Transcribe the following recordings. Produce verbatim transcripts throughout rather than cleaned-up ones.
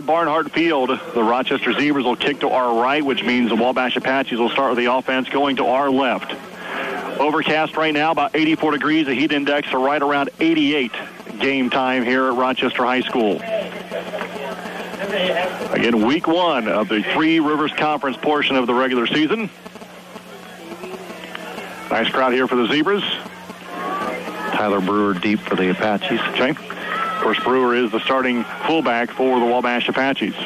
at Barnhart Field. The Rochester Zebras will kick to our right, which means the Wabash Apaches will start with the offense going to our left. Overcast right now, about eighty-four degrees. The heat index are right around eighty-eight. Game time here at Rochester High School. Again, week one of the Three Rivers Conference portion of the regular season. Nice crowd here for the Zebras. Tyler Brewer deep for the Apaches. Okay. Of course, Brewer is the starting fullback for the Wabash Apaches.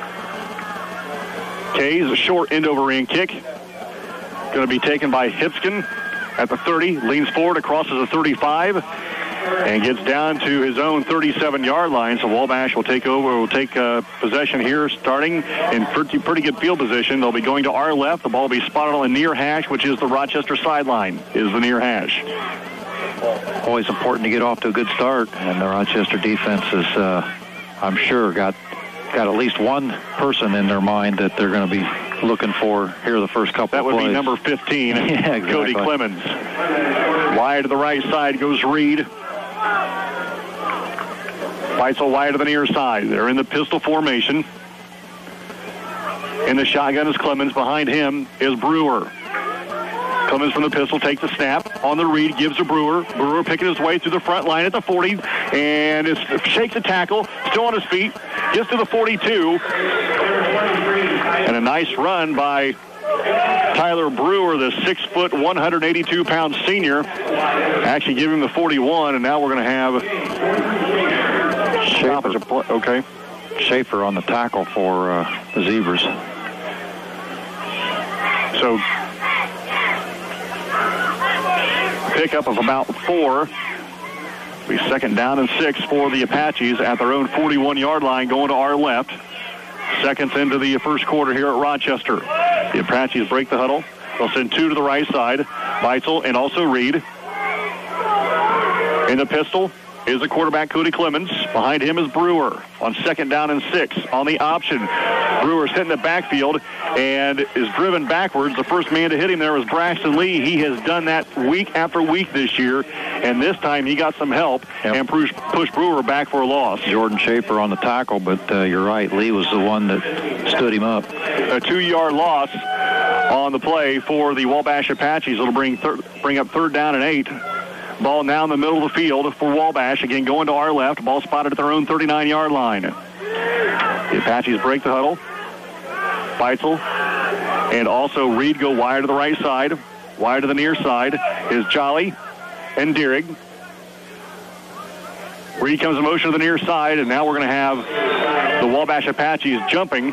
Kay's a short end over end kick. Going to be taken by Hipskin at the thirty. Leans forward, crosses the thirty-five, and gets down to his own thirty-seven-yard line. So Wabash will take over, will take uh, possession here, starting in pretty, pretty good field position. They'll be going to our left. The ball will be spotted on the near hash, which is the Rochester sideline, is the near hash. Always important to get off to a good start, and the Rochester defense is, uh, I'm sure, got got at least one person in their mind that they're going to be looking for here the first couple that of plays. That would be number fifteen, yeah, exactly. Cody Clemens. Wide to the right side goes Reed. Weitzel wide to the near side. They're in the pistol formation. In the shotgun is Clemens. Behind him is Brewer. Clemens from the pistol takes the snap on the read, gives to Brewer. Brewer picking his way through the front line at the forty, and is, shakes a tackle, still on his feet, gets to the forty-two. And a nice run by Tyler Brewer, the six foot, one hundred eighty-two pound senior. Actually give him the forty-one, and now we're going to have Schaefer. Okay. Schaefer on the tackle for uh, the Zebras. So pickup of about four. Be second down and six for the Apaches at their own forty-one-yard line, going to our left. Seconds into the first quarter here at Rochester. The Apaches break the huddle. They'll send two to the right side. Weitzel and also Reed. In the pistol is the quarterback, Cody Clemens. Behind him is Brewer on second down and six. On the option, Brewer's hitting the backfield and is driven backwards. The first man to hit him there was Braxton Lee. He has done that week after week this year, and this time he got some help yep. and pushed, pushed Brewer back for a loss. Jordan Schaefer on the tackle, but uh, you're right, Lee was the one that stood him up. A two-yard loss on the play for the Wabash Apaches. It'll bring, thir- bring up third down and eight. Ball now in the middle of the field for Wabash. Again, going to our left. Ball spotted at their own thirty-nine-yard line. The Apaches break the huddle. Weitzel and also Reed go wide to the right side. Wide to the near side is Jolly and Dierig. Reed comes in motion to the near side, and now we're going to have the Wabash Apaches jumping.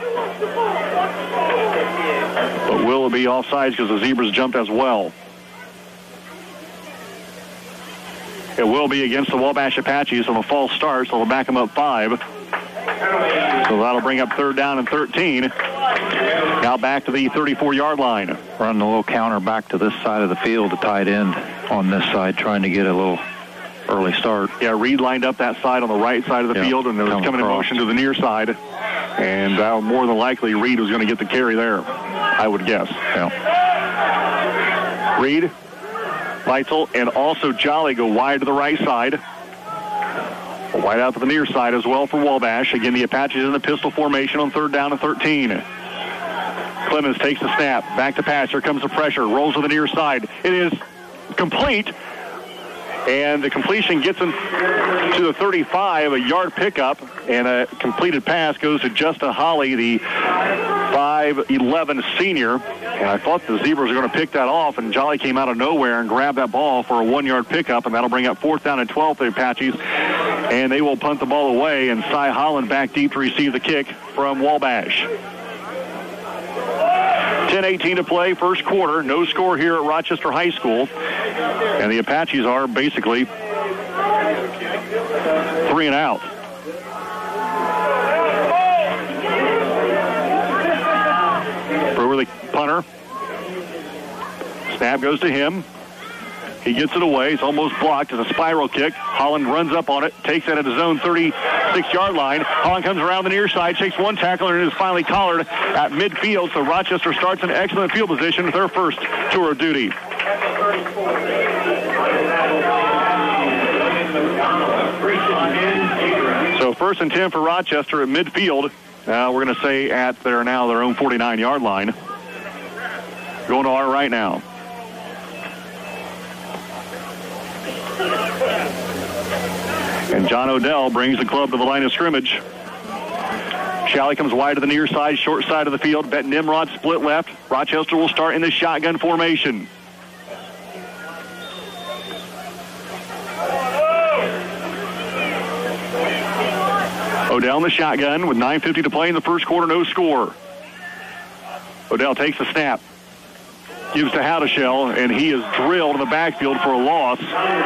But will it be offsides because the Zebras jumped as well? It will be against the Wabash Apaches on a false start, so they'll back them up five. So that'll bring up third down and thirteen. Now back to the thirty-four-yard line. Running a little counter back to this side of the field, the tight end on this side, trying to get a little early start. Yeah, Reed lined up that side on the right side of the yeah, field, and it was coming across. in motion to the near side. And uh, more than likely, Reed was going to get the carry there, I would guess. Yeah. Reed, Weitzel, and also Jolly go wide to the right side. Wide out to the near side as well for Wabash. Again, the Apaches in the pistol formation on third down and thirteen. Clemens takes the snap. Back to pass. Here comes the pressure. Rolls to the near side. It is complete. And the completion gets him to the thirty-five, a yard pickup, and a completed pass goes to Justin Holly, the five eleven senior. And I thought the Zebras were going to pick that off, and Jolly came out of nowhere and grabbed that ball for a one-yard pickup, and that'll bring up fourth down and twelve for the Apaches. And they will punt the ball away, and Cy Holland back deep to receive the kick from Wabash. ten eighteen to play, first quarter. No score here at Rochester High School. And the Apaches are basically three and out. Brewer, the punter. Snap goes to him. He gets it away. It's almost blocked. It's a spiral kick. Holland runs up on it, takes it at his own thirty-six-yard line. Holland comes around the near side, takes one tackler, and is finally collared at midfield. So Rochester starts in excellent field position with their first tour of duty. So first and ten for Rochester at midfield Uh, we're going to say at their now their own forty-nine-yard line. Going to our right now. And John Odell brings the club to the line of scrimmage. Shalley comes wide to the near side, short side of the field. Bet Nimrod split left. Rochester will start in the shotgun formation. Odell in the shotgun with nine fifty to play in the first quarter, no score. Odell takes the snap. Gives to Howdeshell, and he is drilled in the backfield for a loss.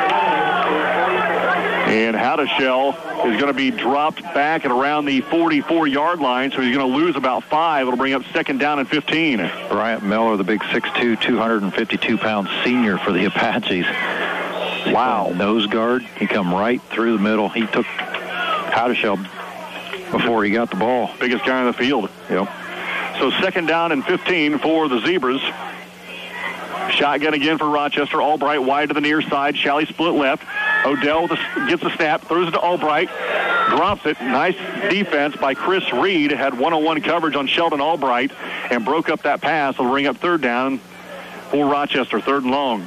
And Howdeshell is going to be dropped back at around the forty-four-yard line, so he's going to lose about five. It'll bring up second down and fifteen. Bryant Miller, the big six two, two hundred fifty-two pound senior for the Apaches. Wow. Nose guard. He come right through the middle. He took Howdeshell before he got the ball. Biggest guy on the field. Yep. So second down and fifteen for the Zebras. Shotgun again for Rochester. Albright wide to the near side. Shalley split left. Odell gets the snap, throws it to Albright, drops it. Nice defense by Chris Reed. Had one-on-one coverage on Sheldon Albright and broke up that pass. Will bring up third down for Rochester, third and long.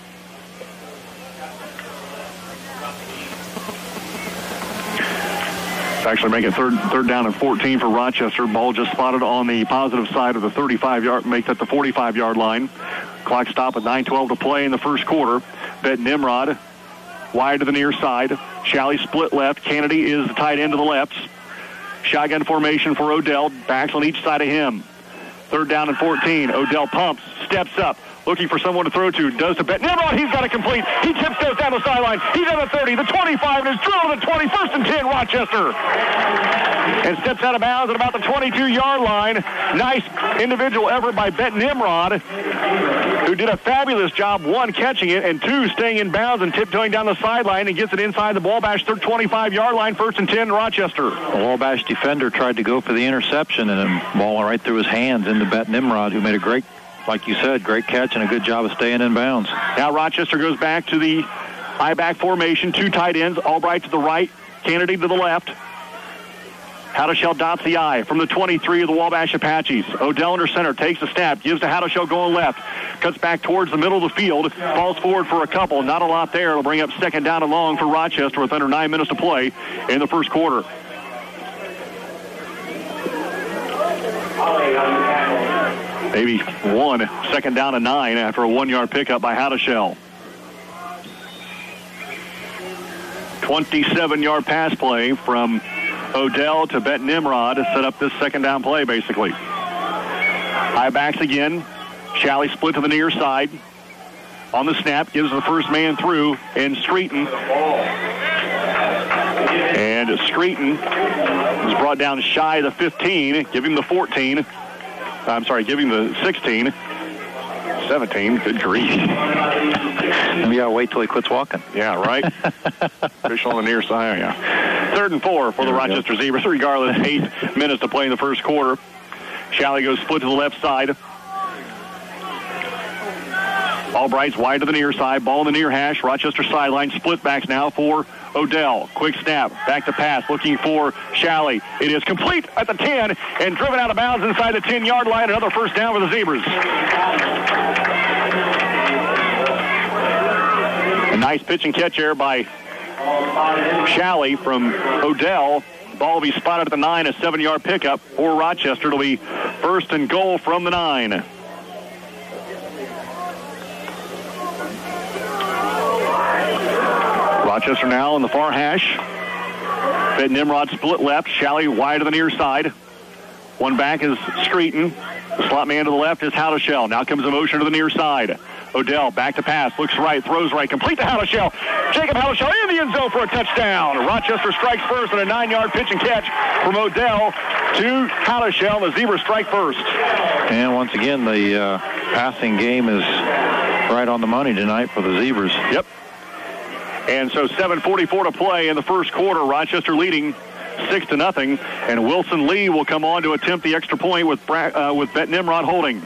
It's actually making third third down and fourteen for Rochester. Ball just spotted on the positive side of the thirty-five-yard, make that the forty-five-yard line. Clock stop at nine twelve to play in the first quarter. Bet Nimrod wide to the near side. Shalley split left. Kennedy is the tight end to the left. Shotgun formation for Odell. Backs on each side of him. Third down and fourteen. Odell pumps, steps up, looking for someone to throw to. Does to Bet Nimrod. He's got it complete. He tiptoes down the sideline. He's at the thirty, the twenty-five, and is drilled at the twenty. First and ten, Rochester. And steps out of bounds at about the twenty-two-yard line. Nice individual effort by Bet Nimrod, who did a fabulous job, one, catching it, and two, staying in bounds and tiptoeing down the sideline and gets it inside the Wabash twenty-five-yard line. First and ten, Rochester. The Wabash defender tried to go for the interception, and the ball went right through his hands into Bet Nimrod, who made a great, like you said, great catch and a good job of staying in bounds. Now Rochester goes back to the I-back formation, two tight ends, Albright to the right, Kennedy to the left. Howdeshell dots the I from the twenty-three of the Wabash Apaches. Odell under center, takes the snap, gives to Howdeshell going left, cuts back towards the middle of the field, falls forward for a couple, not a lot there. It'll bring up second down and long for Rochester with under nine minutes to play in the first quarter. Maybe one, second down and nine after a one-yard pickup by Howdeshell. twenty-seven-yard pass play from Odell to Bet Nimrod to set up this second down play, basically. High backs again. Shalley split to the near side. On the snap, gives the first man through, and Streeton. And Streeton is brought down shy of the fifteen. Give him the fourteen. I'm sorry, give him the sixteen. seventeen. Good grief. We gotta wait till he quits walking. Yeah, right? Official on the near side, yeah. Third and four for the Rochester Zebras. Regardless, eight minutes to play in the first quarter. Shalley goes split to the left side. Albright's wide to the near side. Ball in the near hash. Rochester sideline. Split backs now for Odell. Quick snap. Back to pass. Looking for Shalley. It is complete at the ten and driven out of bounds inside the ten-yard line. Another first down for the Zebras. A nice pitch and catch here by Shalley from Odell. Ball will be spotted at the nine. A seven-yard pickup for Rochester. It'll be first and goal from the nine. Rochester now in the far hash. Bet Nimrod split left. Shalley wide to the near side. One back is Streeton. The slot man to the left is Howdeshell. Now comes a motion to the near side. Odell back to pass. Looks right. Throws right. Complete to Howdeshell. Jacob Howdeshell in the end zone for a touchdown. Rochester strikes first on a nine-yard pitch and catch from Odell to Howdeshell. The Zebras strike first. And once again, the uh, passing game is right on the money tonight for the Zebras. Yep. And so seven forty-four to play in the first quarter. Rochester leading six to nothing. And Wilson Lee will come on to attempt the extra point with uh, with Bet Nimrod holding.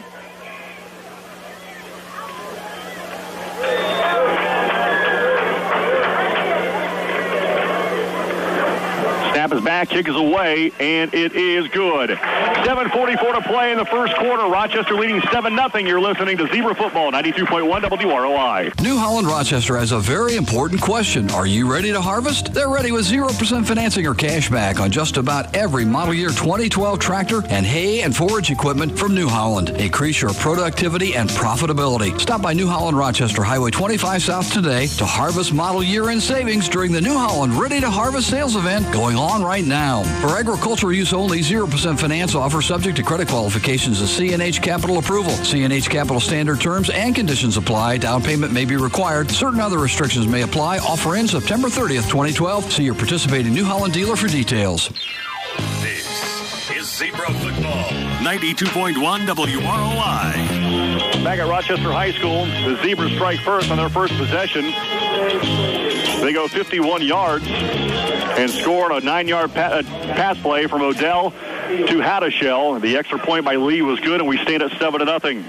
Snap Snap is back, kick is away, and it is good. seven forty-four to play in the first quarter. Rochester leading seven nothing. You're listening to Zebra Football, ninety-two point one W R O I. New Holland Rochester has a very important question. Are you ready to harvest? They're ready with zero percent financing or cash back on just about every model year twenty twelve tractor and hay and forage equipment from New Holland. Increase your productivity and profitability. Stop by New Holland Rochester Highway twenty-five South today to harvest model year-end savings during the New Holland Ready to Harvest sales event going on right now. For agricultural use only, zero percent finance offer subject to credit qualifications and C N H Capital approval. C N H Capital standard terms and conditions apply. Down payment may be required. Certain other restrictions may apply. Offer ends September thirtieth, twenty twelve. See your participating New Holland dealer for details. This is Zebra Football, ninety-two point one W R O I. Back at Rochester High School, the Zebras strike first on their first possession. They go fifty-one yards and score on a nine-yard pa- uh, pass play from Odell to Haddishell. The extra point by Lee was good, and we stand at seven to nothing.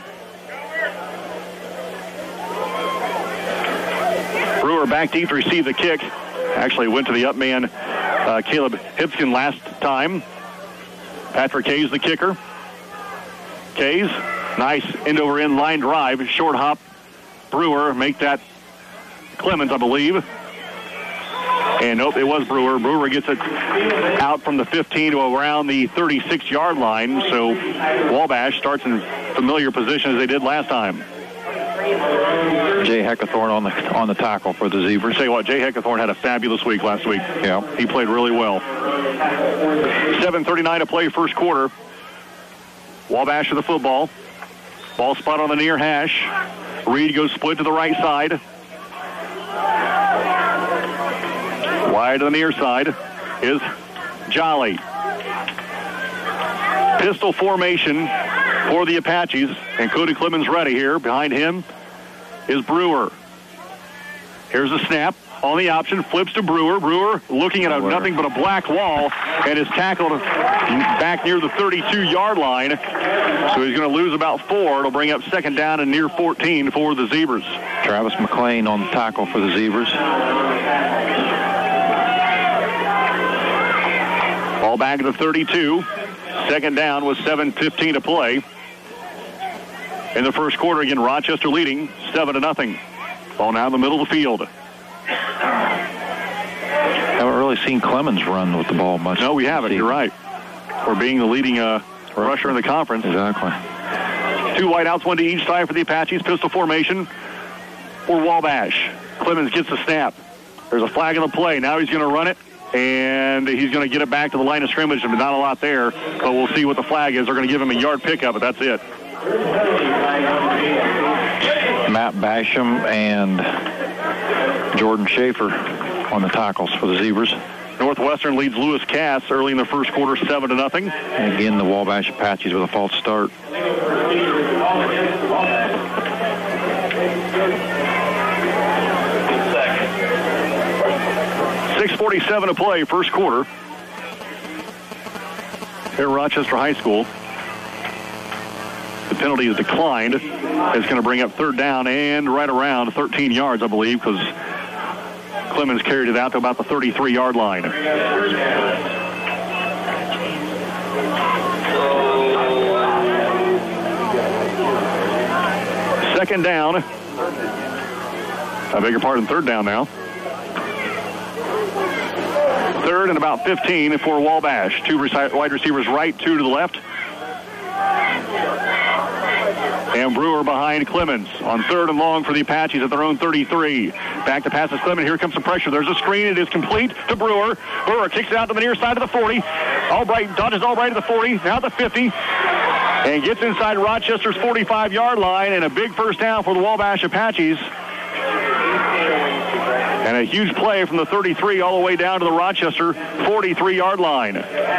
Brewer back deep to receive the kick. Actually went to the up man, uh, Caleb Hipskin last time. Patrick Kays, the kicker. Kays, nice end-over-end line drive. Short hop. Brewer make that Clemens, I believe. And nope, it was Brewer. Brewer gets it out from the fifteen to around the thirty-six-yard line. So Wabash starts in familiar position as they did last time. Jay Heckathorn on the on the tackle for the Zebras. Say what, Jay Heckathorn had a fabulous week last week. Yeah. He played really well. seven thirty-nine to play first quarter. Wabash with the football. Ball spot on the near hash. Reed goes split to the right side. Wide to the near side is Jolly. Pistol formation for the Apaches, and Cody Clemens ready here. Behind him is Brewer. Here's a snap on the option, flips to Brewer. Brewer looking at a, nothing but a black wall and is tackled back near the thirty-two-yard line. So he's going to lose about four. It'll bring up second down and near fourteen for the Zebras. Travis McLean on the tackle for the Zebras. Ball back at the thirty-two. Second down with seven fifteen to play. In the first quarter, again, Rochester leading seven to nothing. Ball now in the middle of the field. Haven't really seen Clemens run with the ball much. No, we haven't. You're right. For being the leading uh, rusher in the conference. Exactly. Two wideouts, one to each side for the Apaches. Pistol formation for Wabash. Clemens gets the snap. There's a flag in the play. Now he's going to run it, and he's going to get it back to the line of scrimmage. But not a lot there, but we'll see what the flag is. They're going to give him a yard pickup, but that's it. Matt Basham and Jordan Schaefer on the tackles for the Zebras. Northwestern leads Lewis Cass early in the first quarter, seven to nothing. And again, the Wabash Apaches with a false start. six forty-seven to play, first quarter. Here at Rochester High School. The penalty is declined. It's going to bring up third down and right around thirteen yards, I believe, because Clemens carried it out to about the thirty-three-yard line. Second down. I beg your pardon, third down now. Third and about fifteen for Wabash. Two wide receivers right, two to the left. And Brewer behind Clemens on third and long for the Apaches at their own thirty-three. Back to passes Clemens. Here comes some pressure. There's a screen. It is complete to Brewer. Brewer kicks it out to the near side of the forty. Albright dodges Albright to the forty. Now the fifty. And gets inside Rochester's forty-five-yard line. And a big first down for the Wabash Apaches. And a huge play from the thirty-three all the way down to the Rochester forty-three-yard line.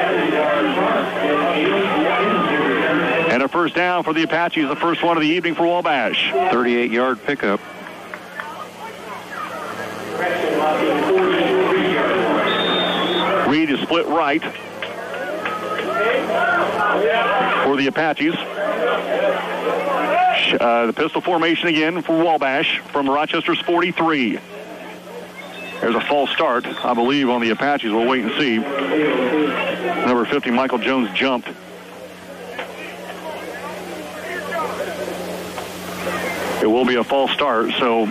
And a first down for the Apaches, the first one of the evening for Wabash. thirty-eight-yard pickup. Reed is split right for the Apaches. Uh, the pistol formation again for Wabash from Rochester's forty-three. There's a false start, I believe, on the Apaches. We'll wait and see. Number fifty, Michael Jones, jumped. It will be a false start, so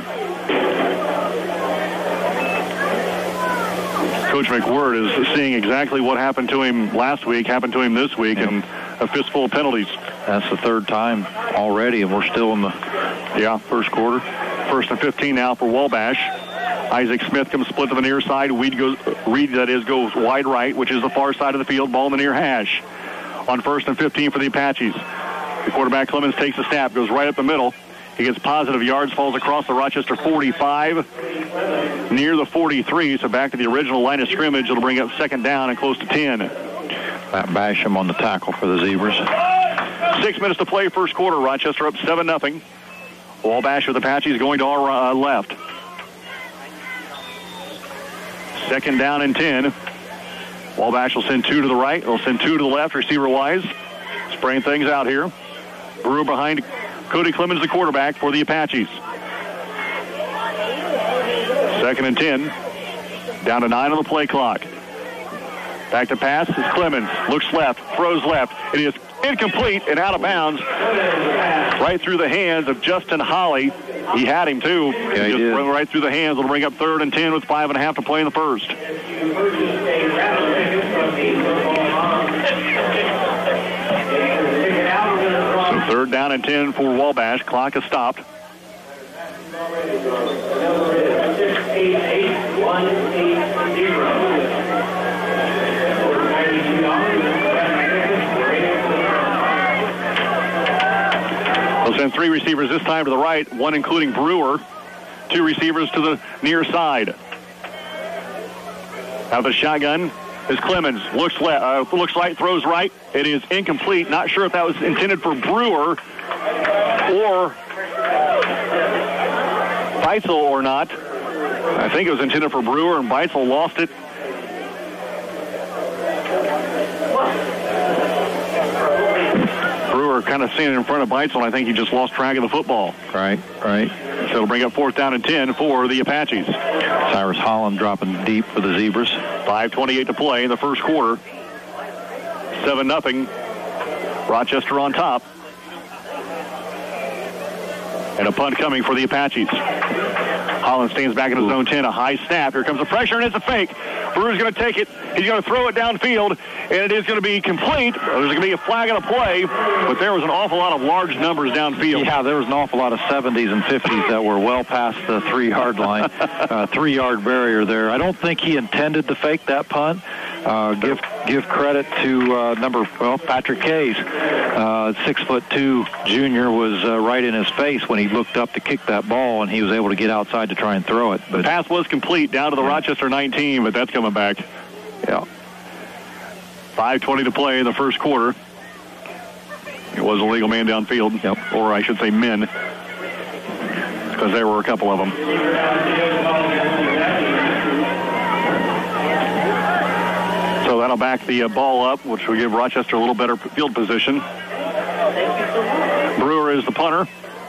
Coach McWhirter is seeing exactly what happened to him last week, happened to him this week, yep. and a fistful of penalties. That's the third time already, and we're still in the yeah first quarter. First and fifteen now for Wabash. Isaac Smith comes split to the near side. Reed goes, Reed, that is, goes wide right, which is the far side of the field. Ball in the near hash. On first and fifteen for the Apaches. The quarterback, Clemens, takes a snap, goes right up the middle. He gets positive yards, falls across the Rochester forty-five, near the forty-three, so back to the original line of scrimmage. It'll bring up second down and close to ten. That Basham on the tackle for the Zebras. Six minutes to play, first quarter. Rochester up seven nothing. Wabash with Apaches going to our uh, left. Second down and ten. Wabash will send two to the right. They'll send two to the left, receiver-wise. Spraying things out here. Brewer behind Cody Clemens, the quarterback for the Apaches. Second and ten. Down to nine on the play clock. Back to pass is Clemens. Looks left, throws left. It is incomplete and out of bounds. Right through the hands of Justin Holly. He had him, too. Yeah, he just did. Right through the hands. It'll bring up third and ten with five and a half to play in the first. So third down and ten for Wabash. Clock is stopped. They'll send three receivers this time to the right, one including Brewer. Two receivers to the near side. Out of the shotgun is Clemens. Looks left, uh, looks right, throws right. It is incomplete. Not sure if that was intended for Brewer or Beitzel or not. I think it was intended for Brewer, and Beitzel lost it. Brewer kind of standing in front of Beitzel, and I think he just lost track of the football. Right, right. So it'll bring up fourth down and ten for the Apaches. Cyrus Holland dropping deep for the Zebras. five twenty-eight to play in the first quarter. seven nothing. Rochester on top. And a punt coming for the Apaches. Holland stands back in his zone ten. A high snap. Here comes the pressure, and it's a fake. Brewer's going to take it. He's going to throw it downfield, and it is going to be complete. There's going to be a flag on a play, but there was an awful lot of large numbers downfield. Yeah, there was an awful lot of seventies and fifties that were well past the three-yard line. uh, three-yard barrier there. I don't think he intended to fake that punt. Uh, give give credit to uh, number well Patrick Case, uh, six foot two junior, was uh, right in his face when he looked up to kick that ball, and he was able to get outside to try and throw it. But the pass was complete down to the Rochester nineteen, but that's coming back. Yeah. five twenty to play in the first quarter. It was a legal man downfield, yep. Or I should say men, because there were a couple of them. So that'll back the uh, ball up, which will give Rochester a little better field position. Brewer is the punter.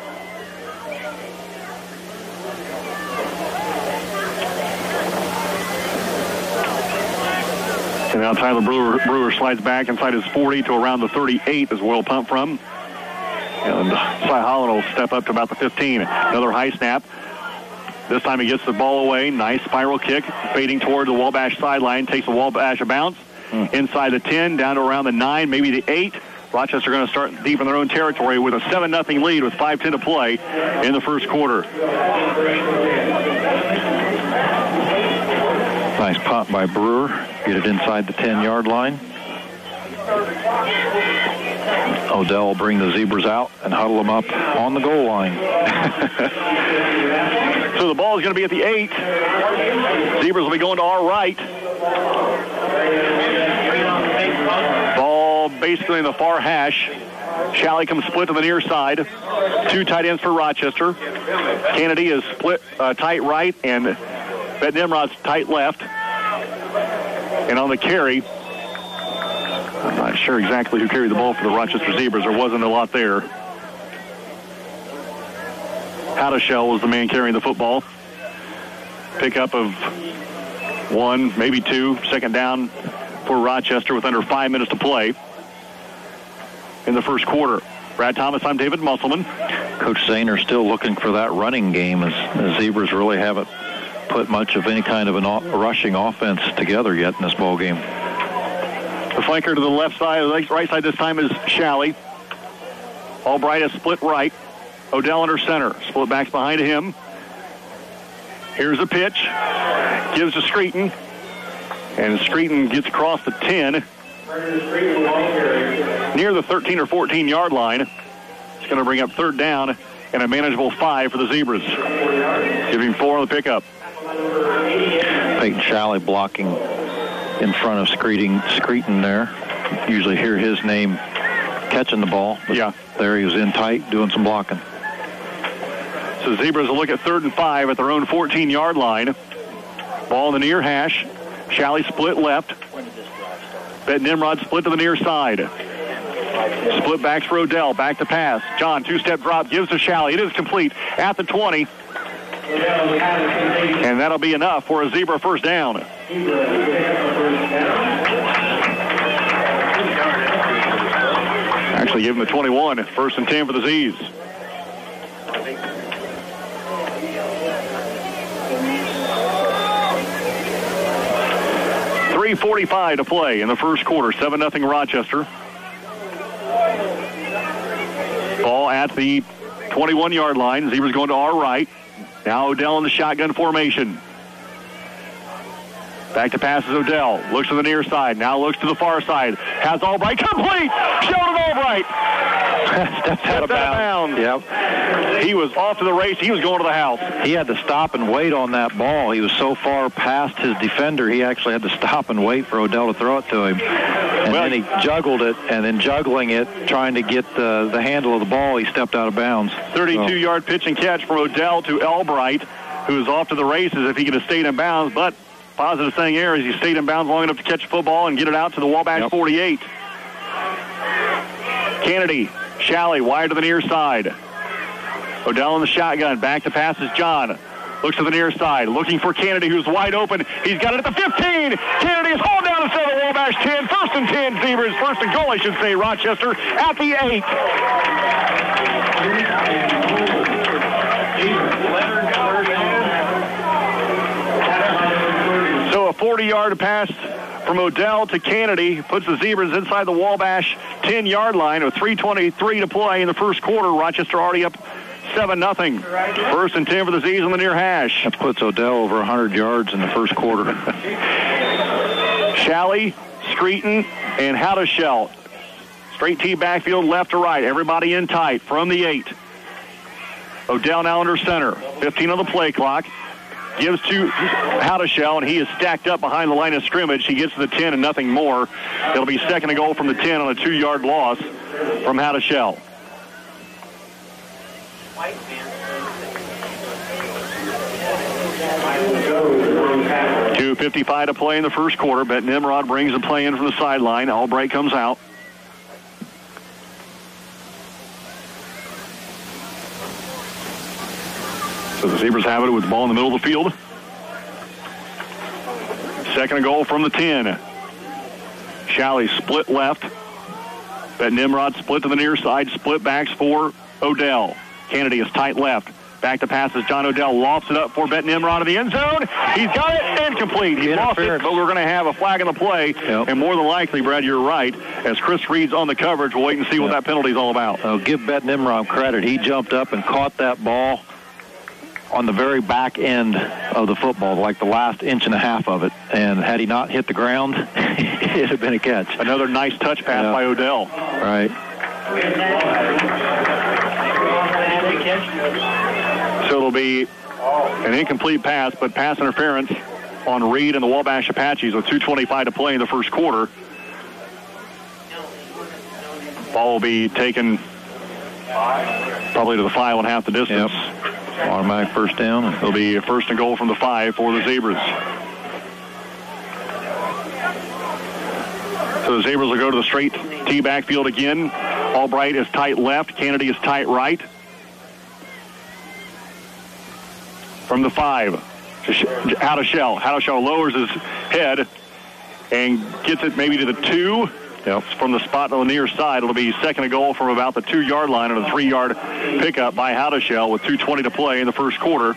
And now Tyler Brewer, Brewer slides back inside his forty to around the thirty-eight as well punt from. And Cy Holland will step up to about the fifteen. Another high snap. This time he gets the ball away. Nice spiral kick, fading toward the Wabash sideline. Takes the Wabash a bounce. Mm. Inside the ten, down to around the nine, maybe the eight. Rochester going to start deep in their own territory with a seven nothing lead with five ten to play in the first quarter. Nice punt by Brewer. Get it inside the ten-yard line. Odell will bring the Zebras out and huddle them up on the goal line. So the ball is going to be at the eight. Zebras will be going to our right. Ball basically in the far hash. Shalley comes split to the near side. Two tight ends for Rochester. Kennedy is split uh, tight right, and Bet Nimrod's tight left. And on the carry, I'm not sure exactly who carried the ball for the Rochester Zebras. There wasn't a lot there. Hadashell was the man carrying the football. pickup of one, maybe two, second down for Rochester with under five minutes to play in the first quarter. Brad Thomas, I'm David Musselman. Coach Zahner still looking for that running game as the Zebras really haven't put much of any kind of a rushing offense together yet in this ball game. The flanker to the left side, the right side this time is Shalley. Albright is split right. Odell under center. Split backs behind him. Here's a pitch. Gives to Screeton. And Screeton gets across the ten. Near the thirteen or fourteen yard line. It's going to bring up third down and a manageable five for the Zebras. Giving four on the pickup. Peyton Shalley blocking in front of Screeton, Screeton there. Usually hear his name catching the ball. Yeah. There he was in tight doing some blocking. So Zebras will look at third and five at their own fourteen yard line. Ball in the near hash. Shalley split left. Bet Nimrod split to the near side. Split backs for Odell. Back to pass. John, two-step drop, gives to Shalley. It is complete at the twenty. And that'll be enough for a Zebra first down. Actually give him the twenty-one. First and ten for the Z's. three forty-five to play in the first quarter. seven nothing Rochester. Ball at the twenty-one yard line. Zebras going to our right. Now Odell in the shotgun formation. Back to passes Odell. Looks to the near side. Now looks to the far side. Has Albright. Complete! Sheldon Albright! Steps out of bounds. Yep. He was off to the race. He was going to the house. He had to stop and wait on that ball. He was so far past his defender, he actually had to stop and wait for Odell to throw it to him. And well, then he juggled it, and then juggling it, trying to get the, the handle of the ball, he stepped out of bounds. thirty-two yard pitch and catch from Odell to Albright, who is off to the races if he could have stayed in bounds. But positive thing here is he stayed in bounds long enough to catch the football and get it out to the Wabash yep. forty-eight. Kennedy, Shalley, wide to the near side. Odell in the shotgun. Back to passes John. Looks to the near side. Looking for Kennedy, who's wide open. He's got it at the fifteen. Kennedy is hauled down instead of the Wabash ten. First and ten, Zebras. First and goal, I should say, Rochester at the eight. So a forty yard pass from Odell to Kennedy puts the Zebras inside the Wabash ten yard line with three twenty-three to play in the first quarter. Rochester already up seven nothing. First and ten for the Z's on the near hash. That puts Odell over one hundred yards in the first quarter. Shalley, Screeton, and Howdeshell. Straight T backfield, left to right. Everybody in tight from the eight. Odell now under center. fifteen on the play clock. Gives to Howdeshell, and he is stacked up behind the line of scrimmage. He gets to the ten and nothing more. It'll be second and goal from the ten on a two yard loss from Howdeshell. two fifty-five to play in the first quarter. Bet Nimrod brings the play in from the sideline. Albright comes out. So the Zebras have it with the ball in the middle of the field. Second and goal from the ten. Shalley split left. Bet Nimrod split to the near side. Split backs for Odell. Kennedy is tight left. Back to passes. John Odell lofts it up for Bet Nimrod in the end zone. He's got it. Incomplete. He lost it, but we're going to have a flag on the play. Yep. And more than likely, Brad, you're right. As Chris Reed's on the coverage, we'll wait and see yep. what that penalty is all about. Oh, give Bet Nimrod credit. He jumped up and caught that ball on the very back end of the football, like the last inch and a half of it. And had he not hit the ground, it'd have been a catch. Another nice touch pass yeah. by Odell. Right. So it'll be an incomplete pass, but pass interference on Reed and the Wabash Apaches with two twenty-five to play in the first quarter. Ball will be taken probably to the five and half the distance. Yep. Automatic first down. It'll be a first and goal from the five for the Zebras. So the Zebras will go to the straight T backfield again. Albright is tight left. Kennedy is tight right. From the five, Hadashell. Hadashell lowers his head and gets it maybe to the two. Yep. From the spot on the near side. It'll be second and goal from about the two-yard line on a three-yard pickup by Hadashell with two twenty to play in the first quarter.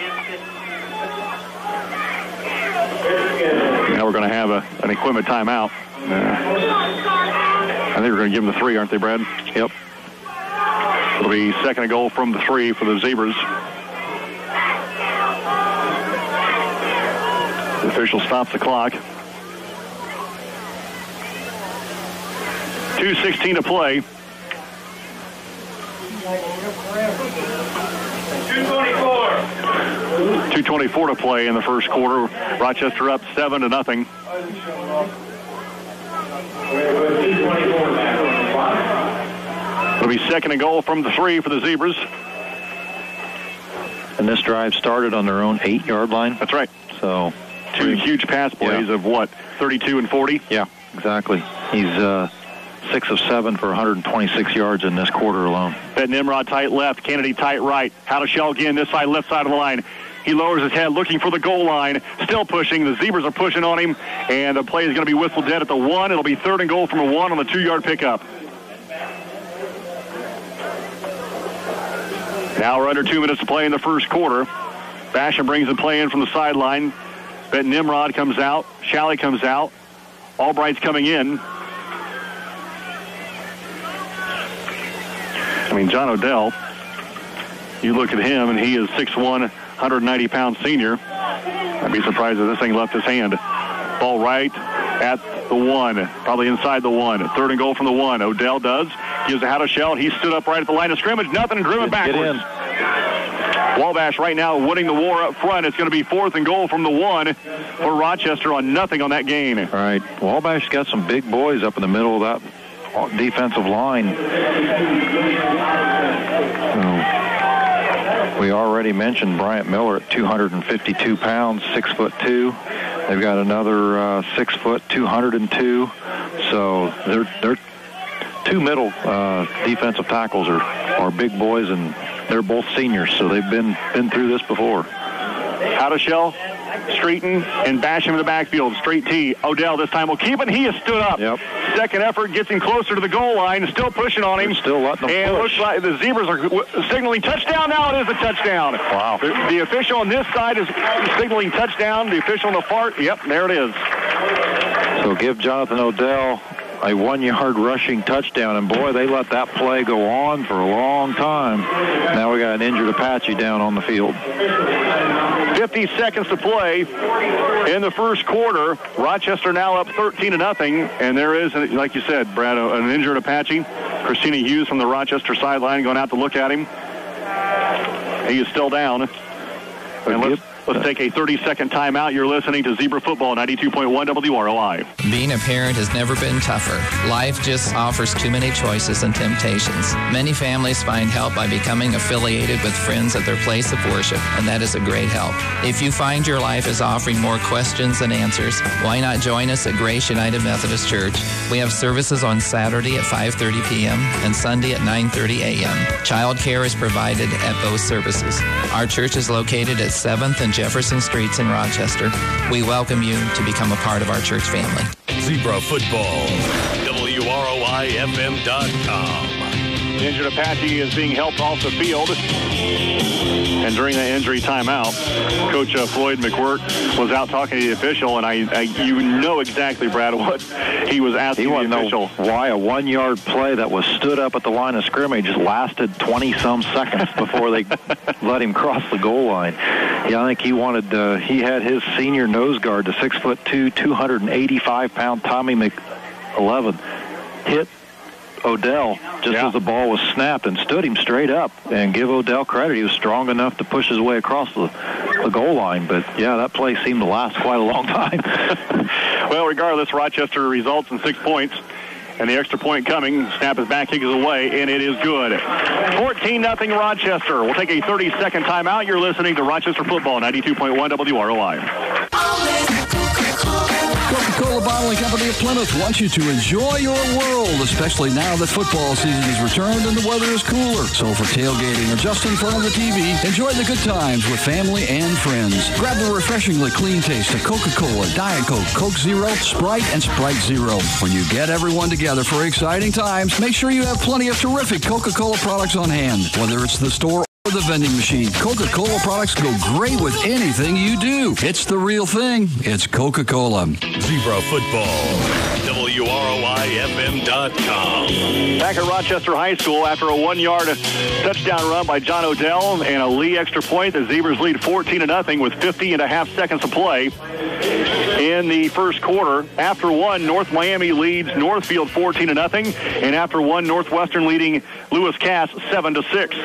Now we're going to have a, an equipment timeout. Uh, I think we're going to give them the three, aren't they, Brad? Yep. It'll be second and goal from the three for the Zebras. The official stops the clock. two sixteen to play. two twenty-four. two twenty-four to play in the first quarter. Rochester up seven to nothing. It'll be second and goal from the three for the Zebras. And this drive started on their own eight-yard line. That's right. So two huge pass plays yeah. of what, thirty-two and forty? Yeah, exactly. He's uh, six of seven for one hundred twenty-six yards in this quarter alone. Bet Nimrod tight left, Kennedy tight right. Hadashell again, this side, left side of the line. He lowers his head, looking for the goal line. Still pushing. The Zebras are pushing on him, and the play is going to be whistled dead at the one. It'll be third and goal from a one on the two-yard pickup. Now we're under two minutes to play in the first quarter. Basham brings the play in from the sideline. Bet Nimrod comes out. Shalley comes out. Albright's coming in. I mean, John Odell, you look at him, and he is six one, one hundred ninety pound senior. I'd be surprised if this thing left his hand. Ball right at the one, probably inside the one. Third and goal from the one. Odell does. Gives a Hadashell. He stood up right at the line of scrimmage. Nothing, and driven backwards. Wabash right now winning the war up front. It's going to be fourth and goal from the one for Rochester on nothing on that gain. All right. Wabash got some big boys up in the middle of that defensive line. So we already mentioned Bryant Miller at two hundred fifty-two pounds, six foot two. They've got another uh, six foot, two hundred two. So they're they're two middle uh, defensive tackles are are big boys, and they're both seniors, so they've been been through this before. Hadashell, Streeton, and Basham in the backfield. Straight T. Odell this time will keep it. He has stood up. Yep. Second effort gets him closer to the goal line. Still pushing on him. They're still letting them and push. Looks like the Zebras are signaling touchdown. Now it is a touchdown. Wow. The, the official on this side is signaling touchdown. The official on the far, yep, there it is. So give Jonathan Odell a one-yard rushing touchdown, and boy, they let that play go on for a long time. Now we got an injured Apache down on the field. fifty seconds to play in the first quarter. Rochester now up thirteen to nothing, and there is, like you said, Brad, an injured Apache. Christina Hughes from the Rochester sideline going out to look at him. He is still down. And let's, let's take a thirty-second timeout. You're listening to Zebra Football, ninety-two point one W R O I. Being a parent has never been tougher. Life just offers too many choices and temptations. Many families find help by becoming affiliated with friends at their place of worship, and that is a great help. If you find your life is offering more questions than answers, why not join us at Grace United Methodist Church? We have services on Saturday at five thirty p.m. and Sunday at nine thirty a.m. Child care is provided at both services. Our church is located at seventh and Jefferson Streets in Rochester. We welcome you to become a part of our church family. Zebra Football, W R O I F M dot com. The injured Apache is being helped off the field. And during that injury timeout, Coach uh, Floyd McWirt was out talking to the official, and I, I you know exactly, Brad, what he was asking he the official. Know why a one-yard play that was stood up at the line of scrimmage lasted twenty-some seconds before they let him cross the goal line. Yeah, I think he wanted, uh, he had his senior nose guard, the six foot two, two hundred eighty-five pound Tommy McElevin, hit Odell just yeah. as the ball was snapped and stood him straight up. And give Odell credit, he was strong enough to push his way across the, the goal line. But, yeah, that play seemed to last quite a long time. Well, regardless, Rochester results in six points. And the extra point coming. Snap is back, kick is away, and it is good. fourteen nothing Rochester. We'll take a thirty-second timeout. You're listening to Rochester Football, ninety-two point one W R O I. Coca-Cola Bottling Company of Plymouth wants you to enjoy your world, especially now that football season has returned and the weather is cooler. So for tailgating or just in front of the T V, enjoy the good times with family and friends. Grab the refreshingly clean taste of Coca-Cola, Diet Coke, Coke Zero, Sprite, and Sprite Zero. When you get everyone together for exciting times, make sure you have plenty of terrific Coca-Cola products on hand. Whether it's the store or the vending machine, Coca-Cola products go great with anything you do. It's the real thing. It's Coca-Cola. Zebra Football. W R O I F M dot com. Back at Rochester High School, after a one-yard touchdown run by John Odell and a Lee extra point, the Zebras lead fourteen to nothing with fifty and a half seconds to play in the first quarter. After one, North Miami leads Northfield fourteen to nothing, and after one, Northwestern leading Lewis Cass seven to six.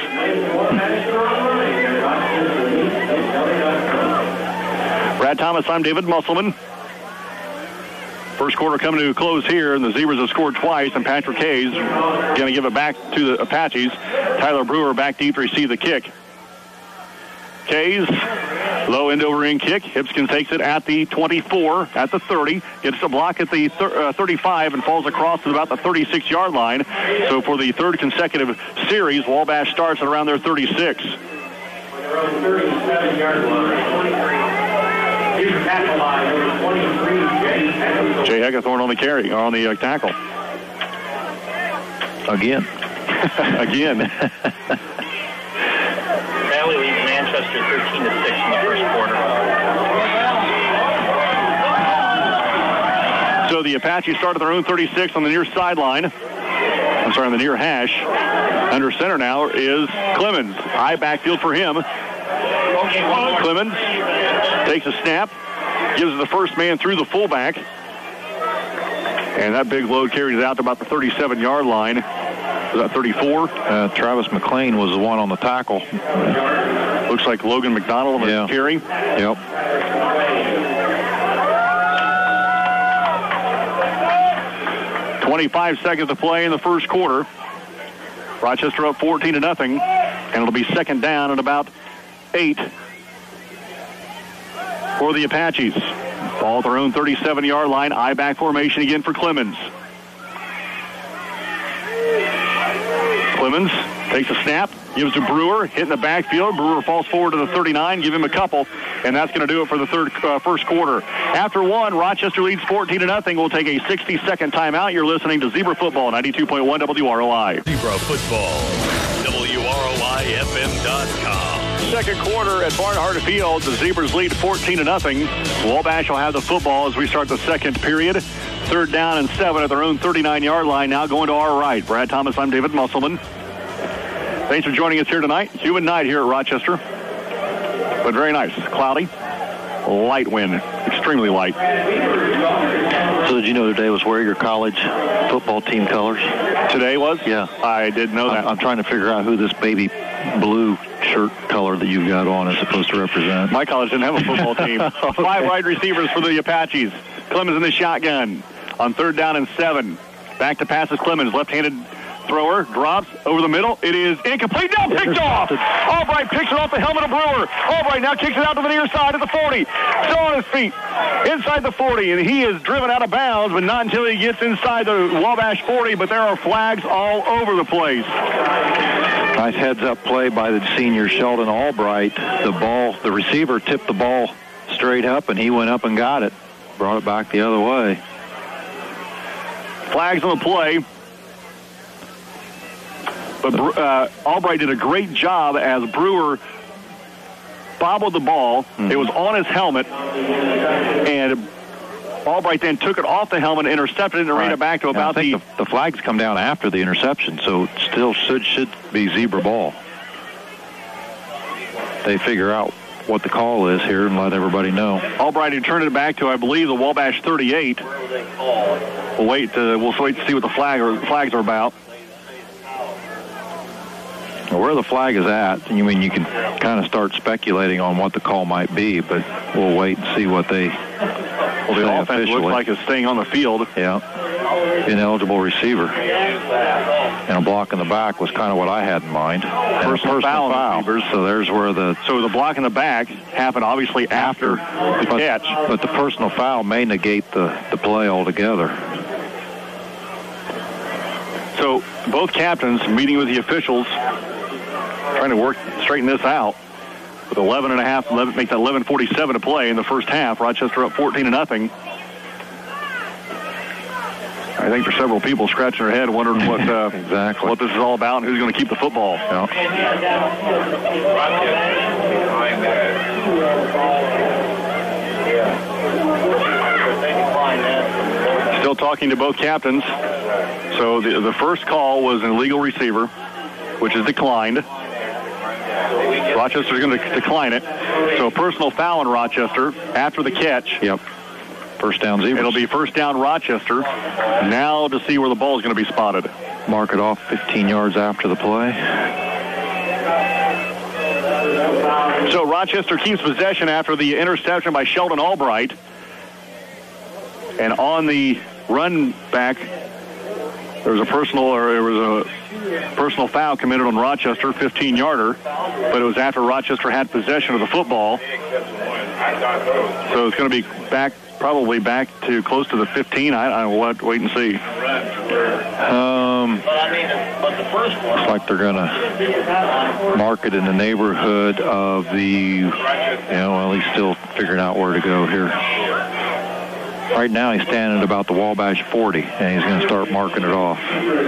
Brad Thomas, I'm David Musselman. First quarter coming to a close here, and the Zebras have scored twice, and Patrick Hayes going to give it back to the Apaches. Tyler Brewer back deep to receive the kick. Hayes, low end over in kick. Hipskin takes it at the twenty-four, at the thirty, gets the block at the thirty-five, and falls across to about the thirty-six-yard line. So for the third consecutive series, Wabash starts at around their thirty-six. Jay Heckathorn on the carry, or on the uh, tackle. Again. Again. Valley leads Manchester thirteen to six in the first quarter. So the Apaches start at their own thirty-six on the near sideline. I'm sorry, on the near hash. Under center now is Clemens. High backfield for him. Clemens takes a snap, gives the first man through the fullback. And that big load carries it out to about the thirty-seven-yard line. Was that thirty-four? Uh, Travis McLean was the one on the tackle. Looks like Logan McDonald on the yeah. carry. Yep. twenty-five seconds to play in the first quarter. Rochester up fourteen to nothing, and it'll be second down at about eight for the Apaches. Ball at their own thirty-seven-yard line. I-back formation again for Clemens. Clemens takes a snap, gives to Brewer, hit in the backfield. Brewer falls forward to the thirty-nine, give him a couple, and that's going to do it for the third uh, first quarter. After one, Rochester leads fourteen to nothing. We'll take a sixty-second timeout. You're listening to Zebra Football, ninety-two point one W R O I. Zebra Football, W R O I F M dot com. Second quarter at Barnhart Field, the Zebras lead fourteen to nothing. Wabash will have the football as we start the second period. Third down and seven at their own thirty-nine-yard line. Now going to our right. Brad Thomas, I'm David Musselman. Thanks for joining us here tonight. Humid night here at Rochester, but very nice. Cloudy, light wind, extremely light. So did you know today was wear your college football team colors? Today was? Yeah. I did know that. I'm, I'm trying to figure out who this baby blue shirt color that you've got on is supposed to represent. My college didn't have a football team. Okay. Five wide receivers for the Apaches. Clemens in the shotgun on third down and seven. Back to passes Clemens, left-handed thrower, drops over the middle. It is incomplete. Now picked off. Albright picks it off the helmet of Brewer. Albright now kicks it out to the near side of the forty. Still on his feet inside the forty, and he is driven out of bounds, but not until he gets inside the Wabash forty, but there are flags all over the place. Nice heads-up play by the senior Sheldon Albright. The ball, the receiver tipped the ball straight up, and he went up and got it. Brought it back the other way. Flags on the play. But uh, Albright did a great job as Brewer bobbled the ball. Mm-hmm. It was on his helmet, and Albright then took it off the helmet, intercepted it, and right. ran it back to about I think the... the... The flags come down after the interception, so it still should, should be zebra ball. They figure out what the call is here and let everybody know. Albright had turned it back to, I believe, the Wabash thirty-eight. We'll wait to, we'll wait to see what the flag or, flags are about. Where the flag is at, I mean, you can kind of start speculating on what the call might be, but we'll wait and see what they well, the say offense officially. looks like it's staying on the field. Yeah. ineligible receiver. And a block in the back was kind of what I had in mind. And Personal, personal foul, foul. receivers. So there's where the... So the block in the back happened obviously after the but, catch. But the personal foul may negate the, the play altogether. So both captains meeting with the officials, trying to work, straighten this out. With eleven and a half, eleven, make that eleven forty-seven to play in the first half. Rochester up fourteen to nothing. I think there's several people scratching their head wondering what uh, exactly what this is all about and who's going to keep the football. Yeah. Still talking to both captains. So the, the first call was an illegal receiver, which is declined. Rochester's going to decline it. So a personal foul in Rochester after the catch. Yep. First down Zebras. It'll be first down Rochester. Now to see where the ball is going to be spotted. Mark it off fifteen yards after the play. So Rochester keeps possession after the interception by Sheldon Albright. And on the run back, there was a personal or there was a personal foul committed on Rochester, fifteen yarder, but it was after Rochester had possession of the football. So it's going to be back, probably back to close to the fifteen. I, I don't know what. Wait and see. Um, looks like they're going to mark it in the neighborhood of the, you know, well, he's still figuring out where to go here. Right now he's standing at about the Wabash forty, and he's going to start marking it off.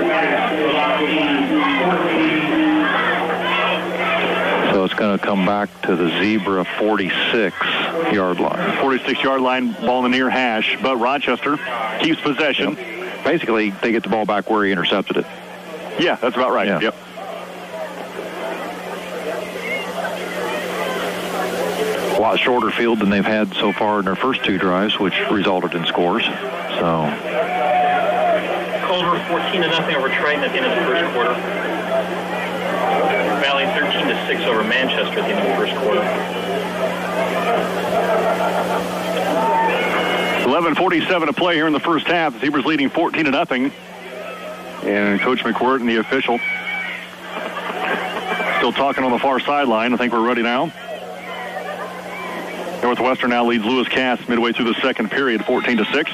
So it's going to come back to the Zebra forty-six yard line. forty-six yard line, ball in the near hash, but Rochester keeps possession. Yep. Basically, they get the ball back where he intercepted it. Yeah, that's about right. Yeah. Yep. A lot shorter field than they've had so far in their first two drives, which resulted in scores. So Culver fourteen to nothing over Triton at the end of the first quarter. Valley thirteen to six over Manchester at the end of the first quarter. eleven forty-seven to play here in the first half. The Zebras leading fourteen to nothing. And Coach McWhirt and the official still talking on the far sideline. I think we're ready now. Northwestern now leads Lewis Cass midway through the second period, fourteen to six.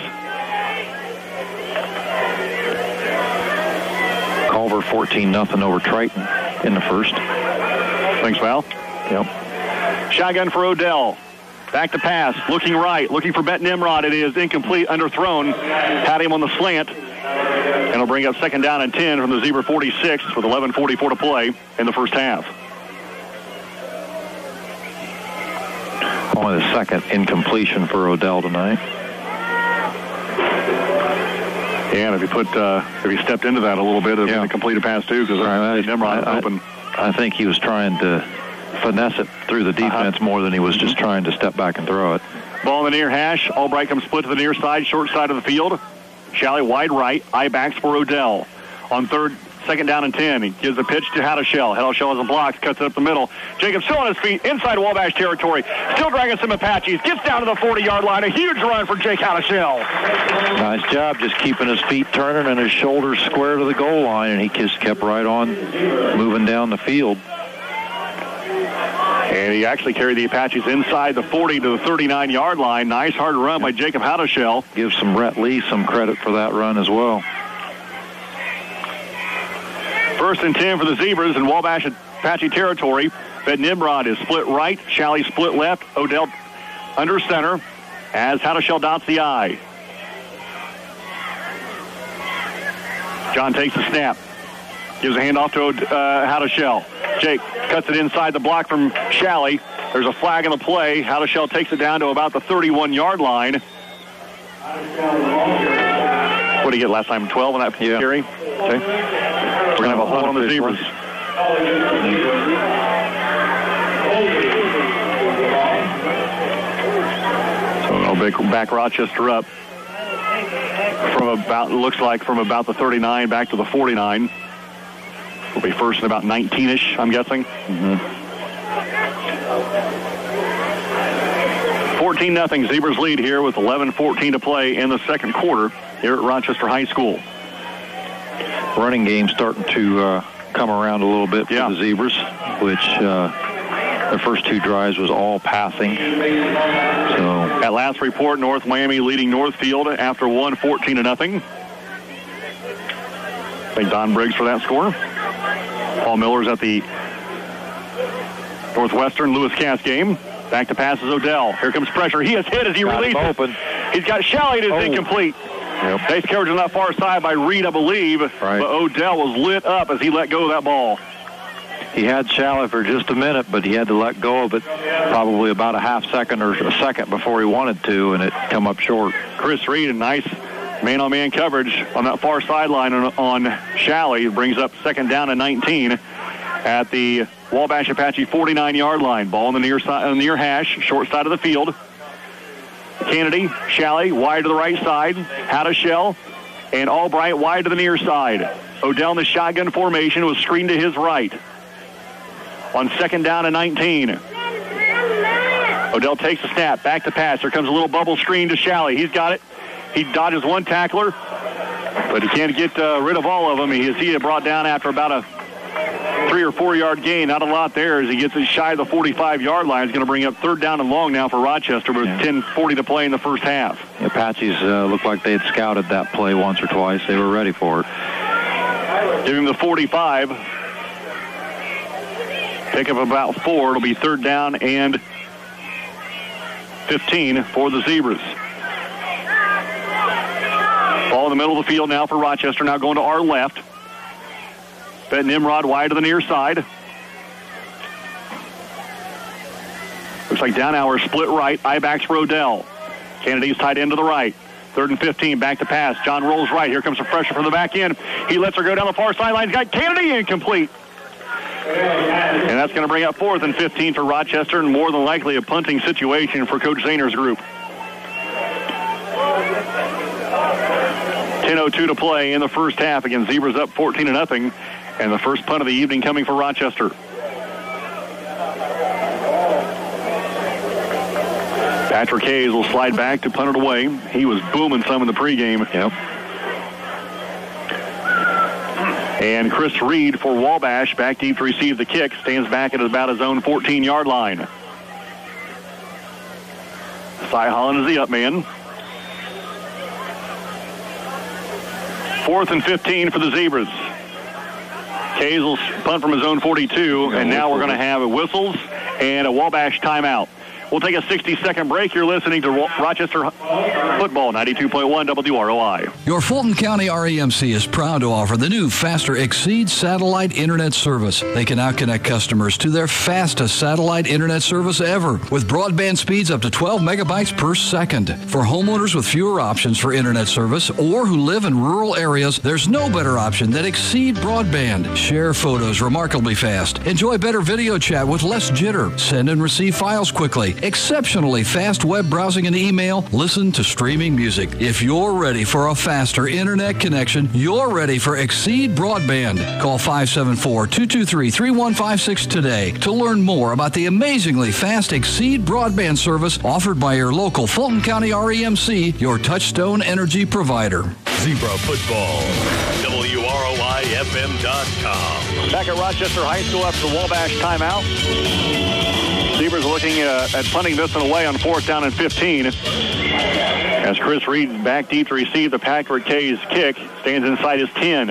Culver fourteen nothing over Triton in the first. Thanks, Val. Yep. Shotgun for Odell. Back to pass, looking right, looking for Bet Nimrod. It is incomplete, underthrown. Had him on the slant. And it'll bring up second down and ten from the Zebra forty-six with eleven forty-four to play in the first half. Only the second incompletion for Odell tonight. And if you put, uh, if you stepped into that a little bit, it yeah. would complete a pass too, because right, Nimrod I, open. I think he was trying to finesse it through the defense uh-huh. more than he was just trying to step back and throw it. Ball in the near hash. Albright comes split to the near side, short side of the field. Shalley wide right. Eye backs for Odell. On third, second down and ten. He gives a pitch to Hadashell. Hadashell has a block, cuts it up the middle. Jacobs still on his feet, inside Wabash territory. Still dragging some Apaches. Gets down to the forty yard line. A huge run for Jake Hadashell. Nice job just keeping his feet turning and his shoulders square to the goal line, and he just kept right on moving down the field. And he actually carried the Apaches inside the forty to the thirty-nine yard line. Nice hard run by Jacob Hadashell. Give some Rhett Lee some credit for that run as well. First and ten for the Zebras in Wabash Apache territory. Bet Nimrod is split right. Shalley split left. Odell under center as Hadashell dots the I. John takes the snap. Gives a handoff to uh, Hadashell. Jake cuts it inside the block from Shalley. There's a flag in the play. Hadashell takes it down to about the thirty-one yard line. What did he get last time? twelve on that yeah. carry? Okay. We're going to have a hold on the Zebras. So they'll back Rochester up from about, looks like from about the thirty-nine back to the forty-nine. Will be first in about nineteen-ish, I'm guessing. Mm-hmm. fourteen nothing Zebras lead here with eleven fourteen to play in the second quarter here at Rochester High School. running game starting to uh, come around a little bit for yeah. the Zebras, which uh, their first two drives was all passing. So at last report, North Miami leading Northfield after one, fourteen to nothing. Thank Don Briggs for that score. Paul Miller's at the Northwestern Lewis Cass game. Back to passes Odell. Here comes pressure. He is hit as he got releases. Open. He's got Shalley. It is oh. incomplete. Yep. Base coverage on that far side by Reed, I believe. Right. But Odell was lit up as he let go of that ball. He had Shalley for just a minute, but he had to let go of it probably about a half second or a second before he wanted to, and it come up short. Chris Reed, a nice man-on-man coverage on that far sideline on, on Shalley. Brings up second down and nineteen at the Wabash Apache forty-nine-yard line. Ball on the near side, on the near hash, short side of the field. Kennedy, Shalley, wide to the right side. Hadashell and Albright wide to the near side. Odell in the shotgun formation was screened to his right. On second down and nineteen. Odell takes the snap, back to pass. Here comes a little bubble screen to Shalley. He's got it. He dodges one tackler, but he can't get uh, rid of all of them. He is he brought down after about a three or four yard gain. Not a lot there as he gets it shy of the forty-five-yard line. He's going to bring up third down and long now for Rochester with yeah. ten forty to play in the first half. The Apaches uh, looked like they had scouted that play once or twice. They were ready for it. Give him the forty-five. Pick up about four. It'll be third down and fifteen for the Zebras. Ball in the middle of the field now for Rochester. Now going to our left. Bet Nimrod wide to the near side. Looks like Downhour split right. I-backs for Odell. Kennedy's tight end to the right. Third and fifteen, back to pass. John rolls right. Here comes the pressure from the back end. He lets her go down the far sideline. He's got Kennedy incomplete. And that's going to bring up fourth and fifteen for Rochester, and more than likely a punting situation for Coach Zahner's group. ten oh two to play in the first half. Again, Zebras up fourteen to nothing. And the first punt of the evening coming for Rochester. Patrick Hayes will slide back to punt it away. He was booming some in the pregame. Yep. And Chris Reed for Wabash, back deep to receive the kick, stands back at about his own fourteen-yard line. Cy Holland is the up man. Fourth and fifteen for the Zebras. Hayes will punt from his own forty-two, and now we're going to have a whistles and a Wabash timeout. We'll take a sixty-second break. You're listening to Rochester Football, ninety-two point one W R O I. Your Fulton County R E M C is proud to offer the new Faster Exceed satellite internet service. They can now connect customers to their fastest satellite internet service ever, with broadband speeds up to twelve megabytes per second. For homeowners with fewer options for internet service or who live in rural areas, there's no better option than Exceed Broadband. Share photos remarkably fast. Enjoy better video chat with less jitter. Send and receive files quickly. Exceptionally fast web browsing and email. Listen to streaming music. If you're ready for a faster internet connection, you're ready for Exceed Broadband. Call five seven four, two two three, three one five six today to learn more about the amazingly fast Exceed Broadband service offered by your local Fulton County R E M C, your Touchstone Energy provider. Zebra Football, W R O I F M dot com. Back at Rochester High School after the Wabash timeout. Zebras looking uh, at punting this one away on fourth down and fifteen. As Chris Reed back deep to receive the Patrick Hayes kick, stands inside his ten.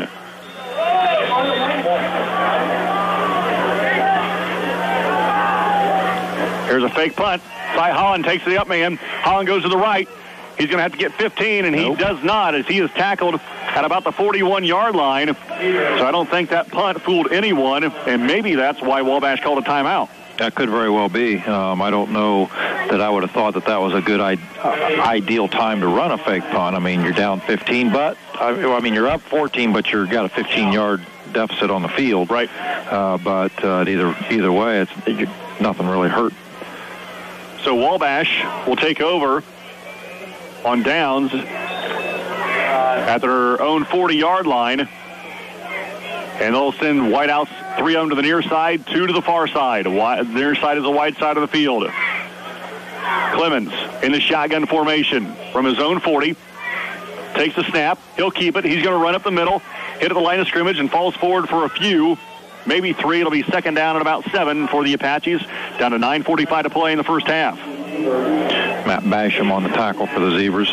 Here's a fake punt. Cy Holland takes the up man. Holland goes to the right. He's going to have to get fifteen, and he nope. does not, as he is tackled at about the forty-one-yard line. So I don't think that punt fooled anyone, and maybe that's why Wabash called a timeout. That could very well be. Um, I don't know that I would have thought that that was a good I- uh, ideal time to run a fake punt. I mean, you're down fifteen, but I, I mean, you're up fourteen, but you've got a fifteen-yard deficit on the field. Right. Uh, but uh, either either way, it's it, nothing really hurt. So Wabash will take over on downs at their own forty-yard line. And they'll send wideouts, three of them to the near side, two to the far side. The near side is the wide side of the field. Clemens in the shotgun formation from his own forty. Takes the snap. He'll keep it. He's going to run up the middle. hit at the line of scrimmage and falls forward for a few, maybe three. It'll be second down and about seven for the Apaches. Down to nine forty-five to play in the first half. Matt Basham on the tackle for the Zebras.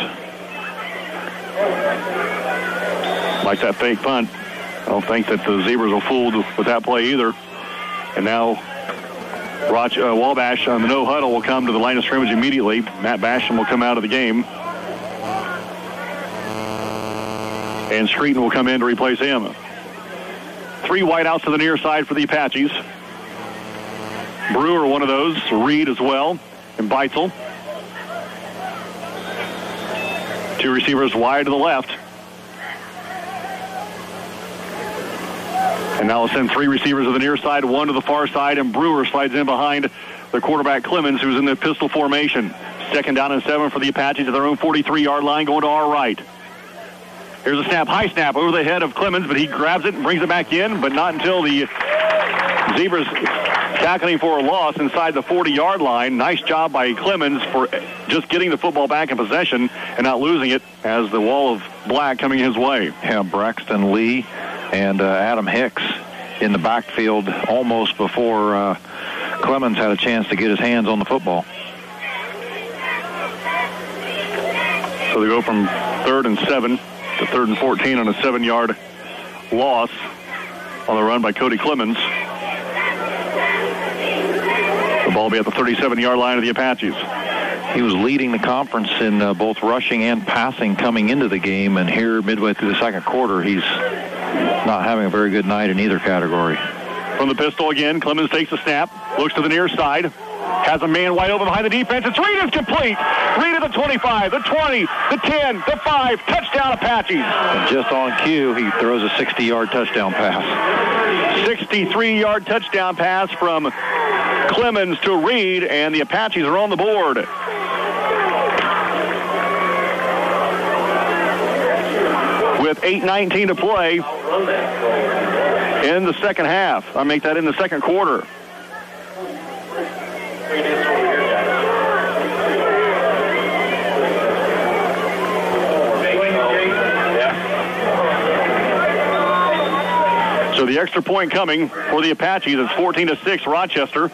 Like that fake punt. I don't think that the Zebras were fooled with that play either. And now Roch- uh, Wabash on the no huddle will come to the line of scrimmage immediately. Matt Basham will come out of the game. And Streeton will come in to replace him. Three wideouts to the near side for the Apaches. Brewer, one of those. Reed as well. And Beitzel. Two receivers wide to the left. And now we'll send three receivers to the near side, one to the far side, and Brewer slides in behind the quarterback Clemens, who's in the pistol formation. Second down and seven for the Apaches at their own forty-three-yard line, going to our right. Here's a snap, high snap over the head of Clemens, but he grabs it and brings it back in, but not until the Zebras tackling for a loss inside the forty-yard line. Nice job by Clemens for just getting the football back in possession and not losing it as the wall of black coming his way. Yeah, Braxton Lee and uh, Adam Hicks in the backfield almost before uh, Clemens had a chance to get his hands on the football. So they go from third and seven to third and fourteen on a seven-yard loss on the run by Cody Clemens. The ball will be at the thirty-seven-yard line of the Apaches. He was leading the conference in uh, both rushing and passing coming into the game, and here midway through the second quarter, he's not having a very good night in either category. From the pistol again, Clemens takes a snap, looks to the near side, has a man wide open behind the defense. It's Reed is complete. Reed at the twenty-five, the twenty, the ten, the five. Touchdown Apaches. And just on cue, he throws a sixty-yard touchdown pass. sixty-three-yard touchdown pass from Clemens to Reed, and the Apaches are on the board. With eight nineteen to play in the second half. I make that in the second quarter. So the extra point coming for the Apaches. It's fourteen to six, Rochester.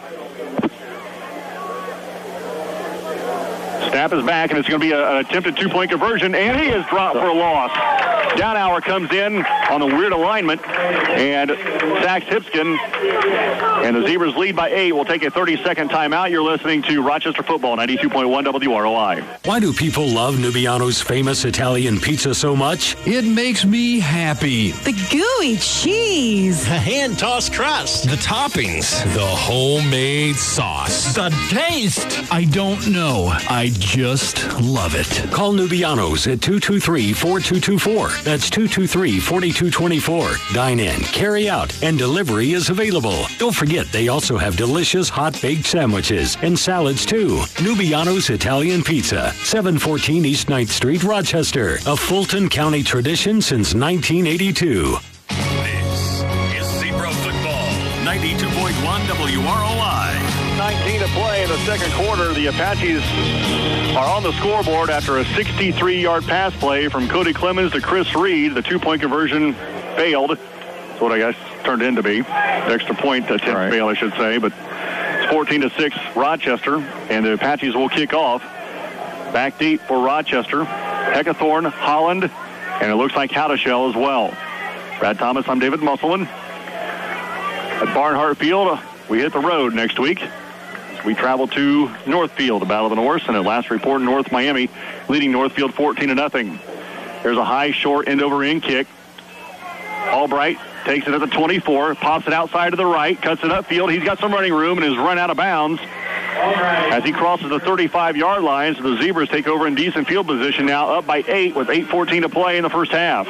Snap is back, and it's going to be a, an attempted two-point conversion, and he is dropped for a loss. Downhour comes in on a weird alignment and sacks Hipskin, and the Zebras lead by eight. We'll take a thirty-second timeout. You're listening to Rochester Football, ninety-two point one W R O I. Why do people love Nubiano's famous Italian pizza so much? It makes me happy. The gooey cheese. The hand-tossed crust. The toppings. The homemade sauce. The taste. I don't know. I just love it. Call Nubiano's at two two three, four two two four. That's two two three, four two two four. Dine in, carry out, and delivery is available. Don't forget, they also have delicious hot-baked sandwiches and salads, too. Nubiano's Italian Pizza, seven fourteen East ninth Street, Rochester. A Fulton County tradition since nineteen eighty-two. This is Zebra Football, ninety-two point one W R O I. nineteen to play in the second quarter. The Apaches are on the scoreboard after a sixty-three-yard pass play from Cody Clemens to Chris Reed. The two-point conversion failed. That's what I guess turned in to be. The extra point attempt right. fail, I should say. But it's fourteen to six Rochester, and the Apaches will kick off. Back deep for Rochester. Heckathorn, Holland, and it looks like Howdashell as well. Brad Thomas, I'm David Musselman. At Barnhart Field, we hit the road next week. We travel to Northfield, the Battle of the North, and at last report, North Miami leading Northfield fourteen to nothing. There's a high, short, end-over-end kick. Albright takes it at the twenty-four, pops it outside to the right, cuts it upfield. He's got some running room and is run out of bounds as he crosses the thirty-five-yard line. So the Zebras take over in decent field position now, up by eight with eight fourteen to play in the first half.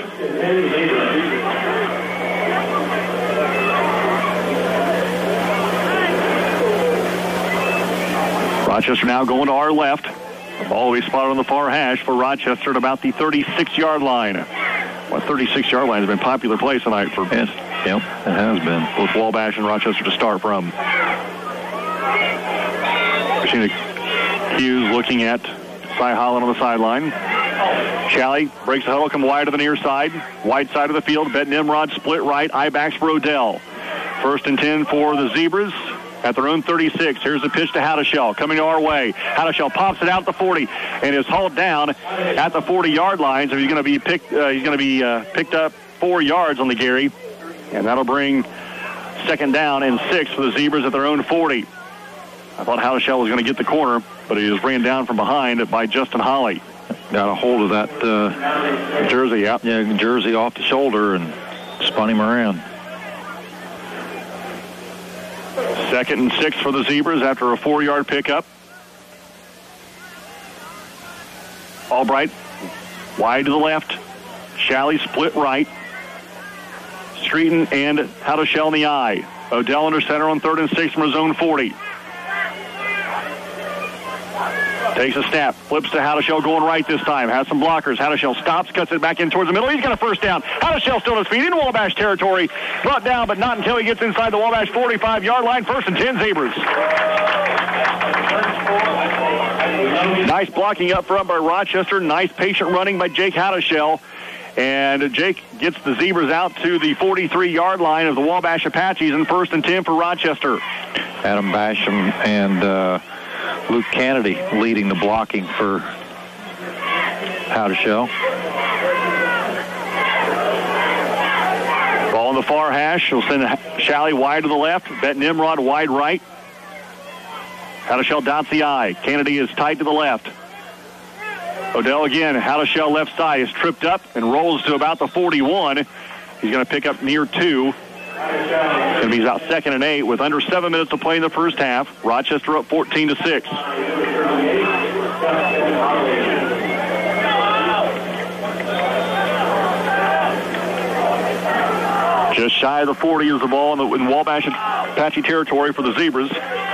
Rochester now going to our left. The ball will be spotted on the far hash for Rochester at about the thirty-six-yard line. Well, thirty-six-yard line has been a popular place tonight for yes, yep, it has been. both Wabash and Rochester to start from. Christina Hughes looking at Cy Holland on the sideline. Shalley breaks the huddle, come wide to the near side. Wide side of the field. Bet Nimrod split right. I backs for Odell. First and ten for the Zebras at their own thirty-six. Here's a pitch to Hadashell coming our way. Hadashell pops it out at the forty and is hauled down at the forty-yard line. So he's going to be picked. Uh, he's going to be uh, picked up four yards on the Gary, and that'll bring second down and six for the Zebras at their own forty. I thought Hadashell was going to get the corner, but he was ran down from behind by Justin Holly. Got a hold of that uh, jersey, yeah. Yeah, jersey off the shoulder and spun him around. Second and six for the Zebras after a four-yard pickup. Albright wide to the left. Shalley split right. Streeton and Hadashell in the eye. Odell under center on third and six from his own forty. Takes a snap, flips to Hadashell going right this time. Has some blockers. Hadashell stops, cuts it back in towards the middle. He's got a first down. Hadashell still on his feet in Wabash territory. Brought down, but not until he gets inside the Wabash forty-five-yard line. First and ten, Zebras. Nice blocking up front by Rochester. Nice patient running by Jake Hadashell. And Jake gets the Zebras out to the forty-three-yard line of the Wabash Apaches in first and ten for Rochester. Adam Basham and uh, Luke Kennedy leading the blocking for Hadashell. Ball in the far hash. He'll send Shalley wide to the left. Bet Nimrod wide right. Hadashell dots the eye. Kennedy is tight to the left. Odell again. Hadashell left side is tripped up and rolls to about the forty-one. He's going to pick up near two. Going to be out second and eight with under seven minutes to play in the first half. Rochester up fourteen to six. Just shy of the forty is the ball in, the, in Wabash Apache territory for the Zebras.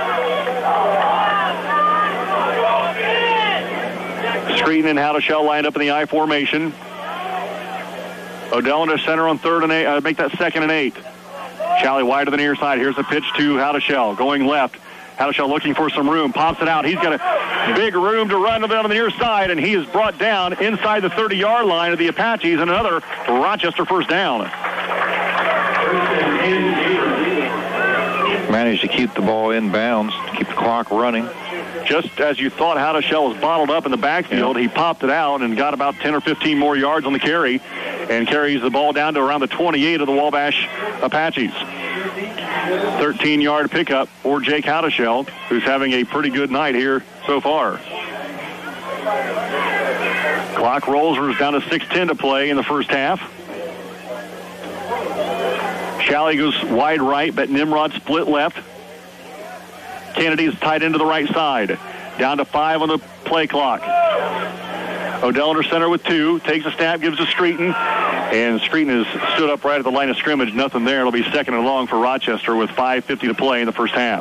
Streeton and Hadashell lined up in the I formation. Odell into center on third and eight. Uh, make that second and eight. Shalley wide to the near side. Here's the pitch to Hadashell. Going left. Hadashell looking for some room. Pops it out. He's got a big room to run on the near side, and he is brought down inside the thirty-yard line of the Apaches, and another Rochester first down. Managed to keep the ball in bounds, keep the clock running. Just as you thought Hadashell was bottled up in the backfield, yeah. He popped it out and got about ten or fifteen more yards on the carry and carries the ball down to around the twenty-eight of the Wabash Apaches. thirteen-yard pickup for Jake Hadashell, who's having a pretty good night here so far. Clock rolls. We're down to six ten to play in the first half. Shalley goes wide right, but Nimrod split left. Kennedy is tight into the right side. Down to five on the play clock. Odell under center with two. Takes a snap, gives to Streeton. And Streeton has stood up right at the line of scrimmage. Nothing there. It'll be second and long for Rochester with five fifty to play in the first half.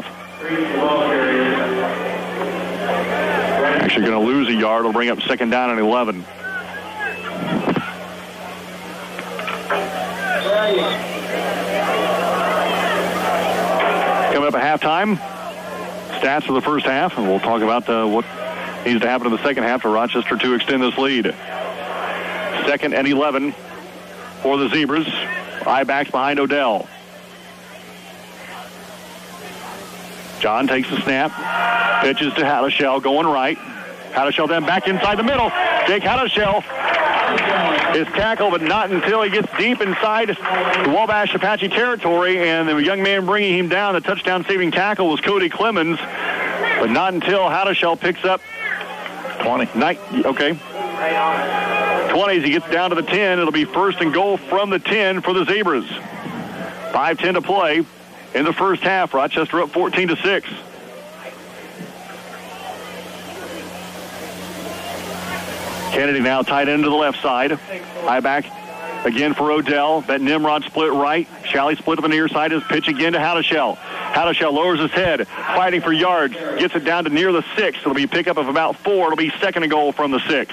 Actually going to lose a yard. It'll bring up second down and eleven. Coming up at halftime, stats for the first half, and we'll talk about uh, what needs to happen in the second half for Rochester to extend this lead. Second and eleven for the Zebras. I-backs behind Odell. John takes the snap, pitches to Hadashell, going right. Hadashell then back inside the middle. Jake Hadashell is tackled, but not until he gets deep inside the Wabash Apache territory, and the young man bringing him down, the touchdown-saving tackle was Cody Clemens, but not until Hadashell picks up twenty. Night, okay. twenty as he gets down to the ten. It'll be first and goal from the ten for the Zebras. five ten to play in the first half. Rochester up fourteen to six. Kennedy now tight end to the left side. High back again for Odell. Bet Nimrod split right. Shalley split to the near side. His pitch again to Hadashell. Hadashell lowers his head, fighting for yards. Gets it down to near the six. It'll be a pickup of about four. It'll be second and goal from the six.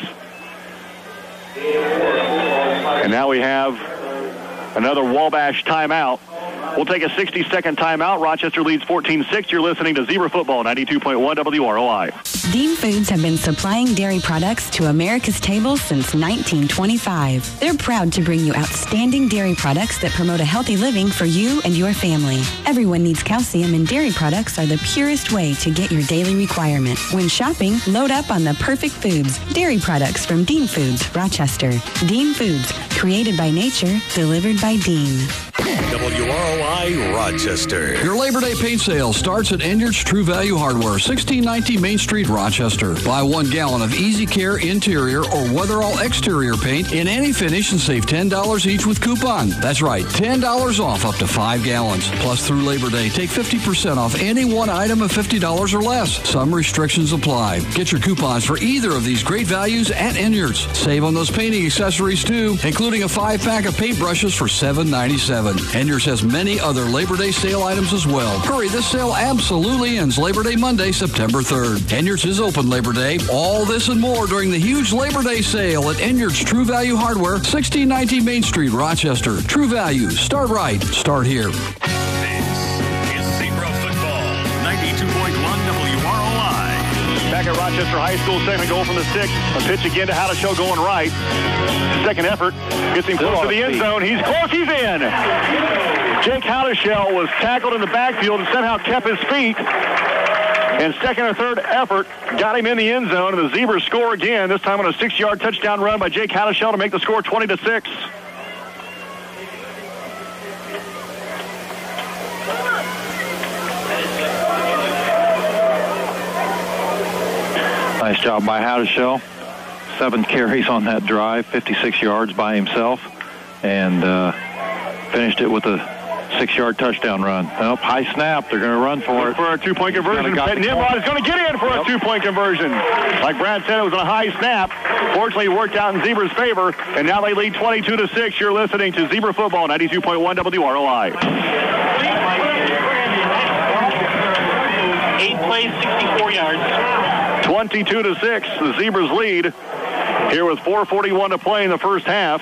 And now we have another Wabash timeout. We'll take a sixty-second timeout. Rochester leads fourteen six. You're listening to Zebra Football, ninety-two point one W R O I. Dean Foods have been supplying dairy products to America's table since nineteen twenty-five. They're proud to bring you outstanding dairy products that promote a healthy living for you and your family. Everyone needs calcium, and dairy products are the purest way to get your daily requirement. When shopping, load up on the perfect foods. Dairy products from Dean Foods, Rochester. Dean Foods, created by nature, delivered by Dean. W R O I Rochester. Your Labor Day paint sale starts at Enyards True Value Hardware, sixteen nineteen Main Street, Rochester. Buy one gallon of Easy Care interior or Weatherall exterior paint in any finish and save ten dollars each with coupon. That's right, ten dollars off up to five gallons. Plus, through Labor Day, take fifty percent off any one item of fifty dollars or less. Some restrictions apply. Get your coupons for either of these great values at Enyards. Save on those painting accessories too, including a five-pack of paintbrushes for seven ninety-seven. Enyards has many other Labor Day sale items as well. Hurry, this sale absolutely ends Labor Day Monday, September third. Enyards is open Labor Day. All this and more during the huge Labor Day sale at Enyards True Value Hardware, sixteen nineteen Main Street, Rochester. True Value. Start right. Start here. This is Zebra Football, ninety-two point one W R O I. Back at Rochester High School, second goal from the six. A pitch again to Hadashow going right. Second effort. Gets him close to the end zone. He's close. He's in. Jake Hadashow was tackled in the backfield and somehow kept his feet. And second or third effort got him in the end zone. And the Zebras score again, this time on a six-yard touchdown run by Jake Hadashow to make the score twenty to six. Nice job by Hadashow. Seven carries on that drive, fifty-six yards by himself, and uh, finished it with a six-yard touchdown run. Oh, high snap. They're going to run for it. For a two-point conversion. Nimrod is going to get in for yep. a two-point conversion. Like Brad said, it was a high snap. Fortunately, it worked out in Zebra's favor, and now they lead twenty-two to six. You're listening to Zebra Football, ninety-two point one W R O I. Eight plays, sixty-four yards. twenty-two to six. The Zebras lead here with four forty-one to play in the first half.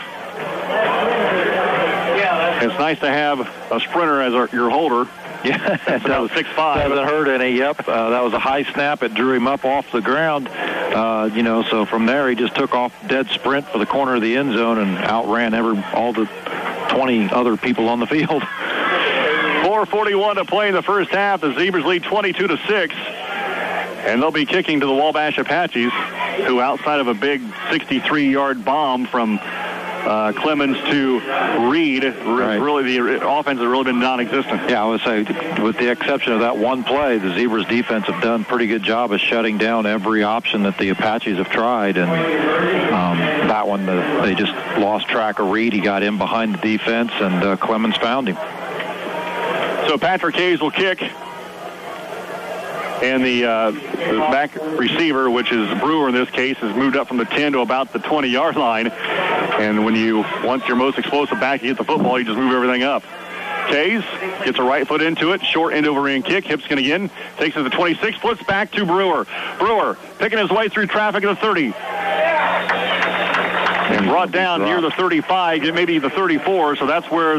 It's nice to have a sprinter as our, your holder. Yeah, that was six five. Doesn't hurt any. Yep, uh, that was a high snap. It drew him up off the ground. Uh, you know, so from there he just took off dead sprint for the corner of the end zone and outran every all the twenty other people on the field. four forty-one to play in the first half. The Zebras lead twenty-two to six. And they'll be kicking to the Wabash Apaches, who outside of a big sixty-three-yard bomb from uh, Clemens to Reed, right. really the offense has really been non-existent. Yeah, I would say with the exception of that one play, the Zebras defense have done a pretty good job of shutting down every option that the Apaches have tried. And um, that one, the, they just lost track of Reed. He got in behind the defense, and uh, Clemens found him. So Patrick Hayes will kick. And the, uh, the back receiver, which is Brewer in this case, has moved up from the ten to about the twenty-yard line. And when you, once your most explosive back, you get the football, you just move everything up. Hayes gets a right foot into it, short end over end kick, hips going again, takes it to the twenty-six, flips back to Brewer. Brewer picking his way through traffic at the thirty. And brought down near the thirty-five, maybe the thirty-four, so that's where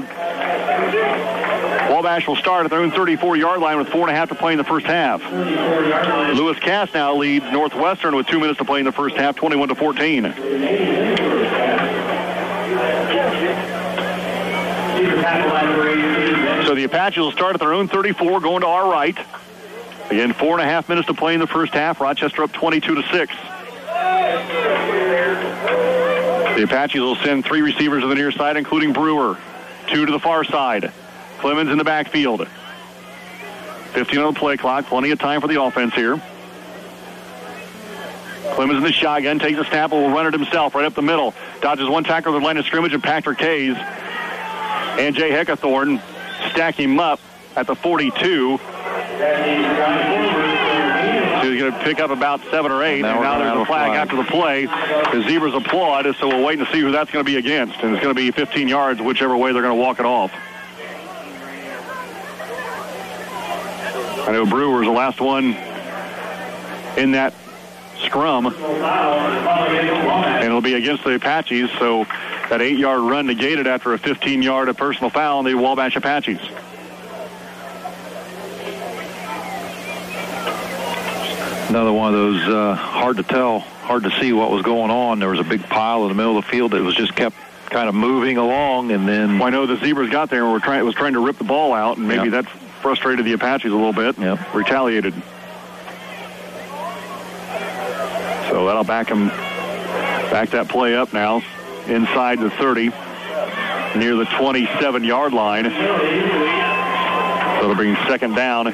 Wabash will start at their own thirty-four-yard line with four and a half to play in the first half. Lewis Cass now leads Northwestern with two minutes to play in the first half, twenty-one to fourteen. So the Apaches will start at their own thirty-four, going to our right. Again, four and a half minutes to play in the first half. Rochester up twenty-two to six. The Apaches will send three receivers to the near side, including Brewer. Two to the far side. Clemens in the backfield. fifteen on the play clock. Plenty of time for the offense here. Clemens in the shotgun. Takes a snap and will run it himself right up the middle. Dodges one tackle at the line of scrimmage, and Patrick Hayes and Jay Heckathorn stack him up at the forty-two. So he's going to pick up about seven or eight. Now and now there's a flag, flag after the play. The Zebras applaud, so we'll wait and see who that's going to be against. And it's going to be fifteen yards, whichever way they're going to walk it off. I know Brewer's the last one in that scrum. And it'll be against the Apaches, so that eight-yard run negated after a fifteen-yard personal foul on the Wabash Apaches. Another one of those uh, hard to tell, hard to see what was going on. There was a big pile in the middle of the field that was just kept kind of moving along, and then well, I know the Zebras got there and were trying was trying to rip the ball out, and maybe yep. that frustrated the Apaches a little bit. Yep. Retaliated. So that'll back them, back that play up now, inside the thirty, near the twenty-seven-yard line. So it'll bring second down.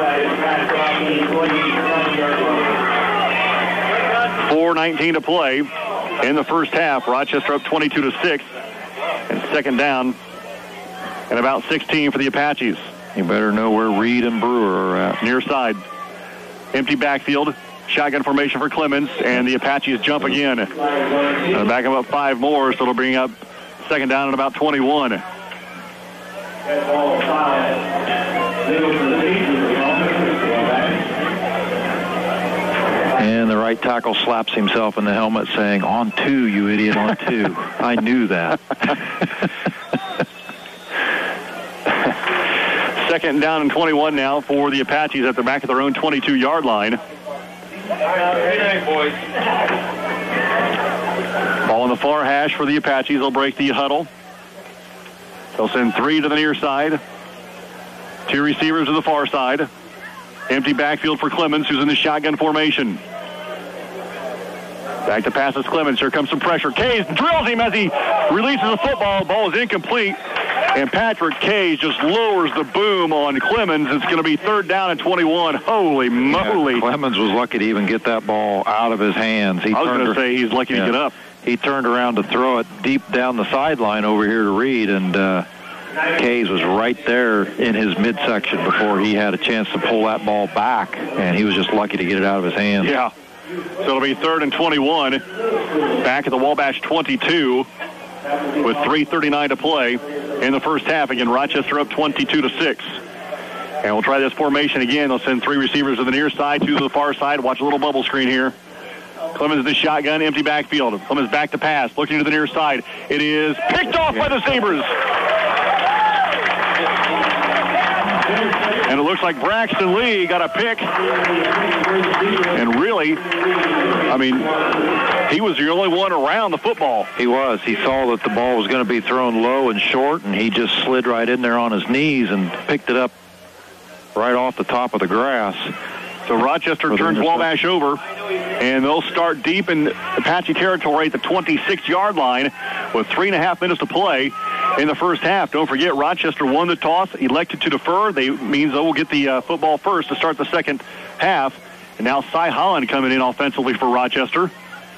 four nineteen to play in the first half. Rochester up twenty-two to six, and second down, and about sixteen for the Apaches. You better know where Reed and Brewer are at. Near side. Empty backfield. Shotgun formation for Clemens, and the Apaches jump again. And back them up five more, so it'll bring up second down at about twenty-one. And the right tackle slaps himself in the helmet saying, "On two, you idiot, on two." I knew that. Second down and twenty-one now for the Apaches at the back of their own twenty-two-yard line. Ball in the far hash for the Apaches. They'll break the huddle. They'll send three to the near side. Two receivers to the far side. Empty backfield for Clemens, who's in the shotgun formation. Back to passes Clemens. Here comes some pressure. Kays drills him as he releases the football. The ball is incomplete. And Patrick Kays just lowers the boom on Clemens. It's going to be third down and twenty-one. Holy moly. Yeah, Clemens was lucky to even get that ball out of his hands. He I was going to say he's lucky yeah, to get up. He turned around to throw it deep down the sideline over here to Reed, and uh, Kays was right there in his midsection before he had a chance to pull that ball back, and he was just lucky to get it out of his hands. Yeah. So it'll be third and twenty-one. Back at the Wabash twenty-two with three thirty-nine to play in the first half. Again, Rochester up twenty-two to six. And we'll try this formation again. They'll send three receivers to the near side, two to the far side. Watch a little bubble screen here. Clemens in the shotgun, empty backfield. Clemens back to pass, looking to the near side. It is picked off by the Sabres. And it looks like Braxton Lee got a pick. And really, I mean, he was the only one around the football. He was. He saw that the ball was going to be thrown low and short, and he just slid right in there on his knees and picked it up right off the top of the grass. So Rochester turns Wabash over, and they'll start deep in Apache territory at the twenty-six-yard line with three and a half minutes to play in the first half. Don't forget, Rochester won the toss, elected to defer. They means they will get the uh, football first to start the second half. And now Cy Holland coming in offensively for Rochester.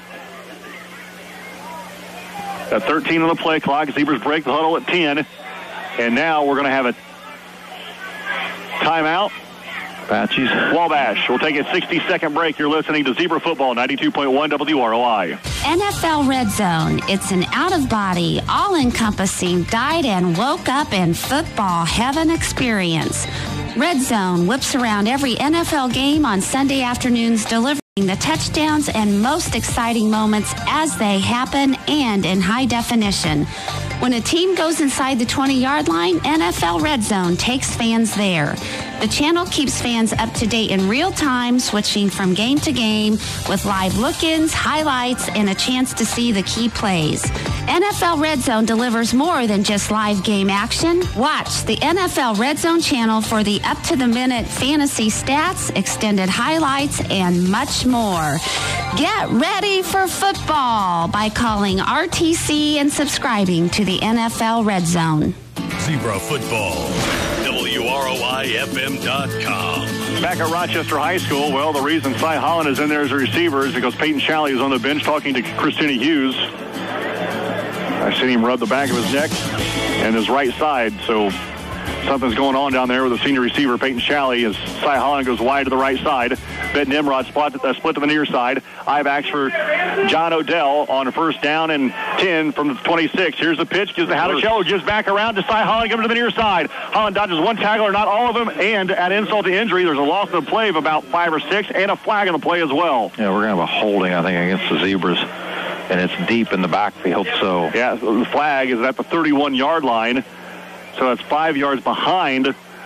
At thirteen on the play clock, Zebras break the huddle at ten. And now we're going to have a timeout. Apaches. Wabash. We'll take a sixty-second break. You're listening to Zebra Football, ninety-two point one W R O I. N F L Red Zone. It's an out-of-body, all-encompassing, died and woke up in football heaven experience. Red Zone whips around every N F L game on Sunday afternoons, delivering the touchdowns and most exciting moments as they happen and in high definition. When a team goes inside the twenty-yard line, N F L Red Zone takes fans there. The channel keeps fans up to date in real time, switching from game to game with live look-ins, highlights, and a chance to see the key plays. N F L Red Zone delivers more than just live game action. Watch the N F L Red Zone channel for the up-to-the-minute fantasy stats, extended highlights, and much more. Get ready for football by calling R T C and subscribing to the N F L Red Zone. Zebra Football, W R O I F M dot com. Back at Rochester High School, well, the reason Cy Holland is in there as a receiver is because Peyton Shalley is on the bench talking to Christina Hughes. I've seen him rub the back of his neck and his right side, so something's going on down there with the senior receiver, Peyton Shalley, as Cy Holland goes wide to the right side. Ben Nimrod split, uh, split to the near side. I-backs for John Odell on first down and ten from the twenty-six. Here's the pitch. Gives to Halacello. Gives back around to Cy Holland. Coming to the near side. Holland dodges one tackler, not all of them. And at insult to injury, there's a loss of the play of about five or six and a flag in the play as well. Yeah, we're going to have a holding, I think, against the Zebras. And it's deep in the backfield, so. Yeah, the flag is at the thirty-one-yard line. So that's five yards behind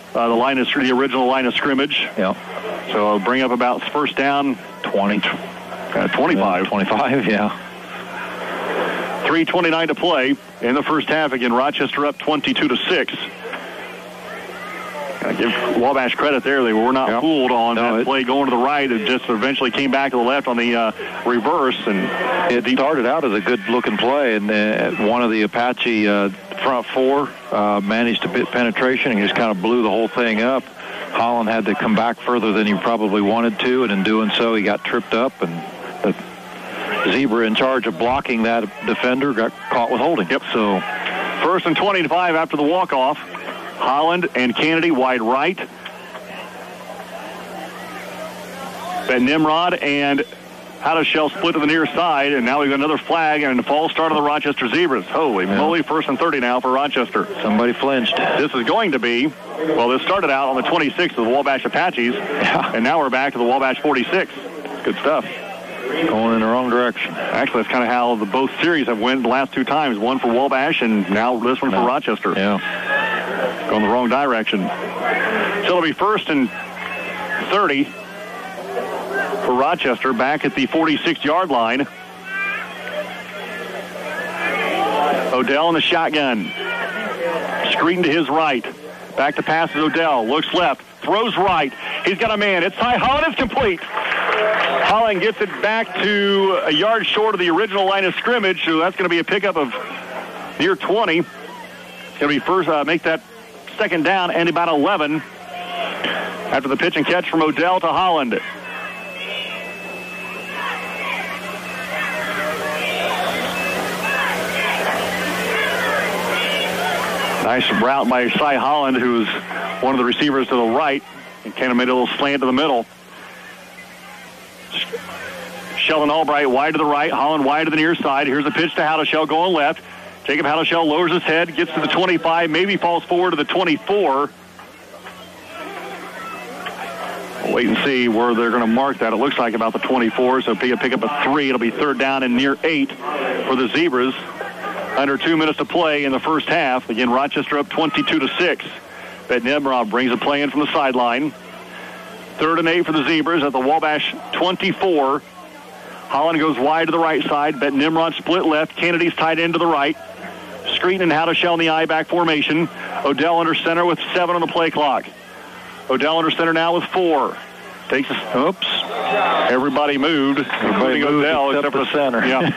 uh, the line of the original line of scrimmage. Yeah. So it'll bring up about first down twenty. Uh, twenty-five. Yeah, twenty-five, yeah. three twenty-nine to play in the first half. Again, Rochester up twenty-two to six. I give Wabash credit there. They were not yep. fooled on no, that it, play going to the right. It just eventually came back to the left on the uh, reverse. And it started out as a good-looking play, and uh, one of the Apache uh, front four uh, managed to bit penetration and just kind of blew the whole thing up. Holland had to come back further than he probably wanted to, and in doing so, he got tripped up, and the Zebra in charge of blocking that defender got caught with holding. Yep. So first and twenty-five after the walk-off. Holland and Kennedy wide right. Ben Nimrod and Hadashell split to the near side, and now we've got another flag and a false start of the Rochester Zebras. Holy yeah. moly, first and thirty now for Rochester. Somebody flinched. This is going to be, well, this started out on the twenty-sixth of the Wabash Apaches, yeah. and now we're back to the Wabash forty-six. Good stuff. Going in the wrong direction. Actually, that's kind of how the both series have went the last two times. One for Wabash and now this one no. for Rochester. Yeah. Going the wrong direction. So it'll be first and thirty for Rochester back at the forty-six-yard line. Odell in the shotgun. Screen to his right. Back to pass is Odell. Looks left. Throws right. He's got a man. It's Ty Holland. It's complete. Holland gets it back to a yard short of the original line of scrimmage, so that's going to be a pickup of near twenty. It's going to be first, uh, make that second down and about eleven after the pitch and catch from Odell to Holland. Nice route by Cy Holland, who's one of the receivers to the right, and kind of made a little slant to the middle. Sheldon Albright wide to the right, Holland wide to the near side. Here's a pitch to Hadashell going left. Jacob Hadashell lowers his head, gets to the twenty-five, maybe falls forward to the twenty-four. We'll wait and see where they're going to mark that. It looks like about the twenty-four, so pick, pick up a three. It'll be third down and near eight for the Zebras. Under two minutes to play in the first half. Again, Rochester up twenty-two to six. Ben Nimrod brings a play in from the sideline. Third and eight for the Zebras at the Wabash twenty-four. Holland goes wide to the right side. Ben Nimrod split left. Kennedy's tight end to the right. Screen and Hadashell in the I-back formation. Odell under center with seven on the play clock. Odell under center now with four. Takes a, oops. Everybody moved. Everybody moved Odell except, except for the center. Yeah.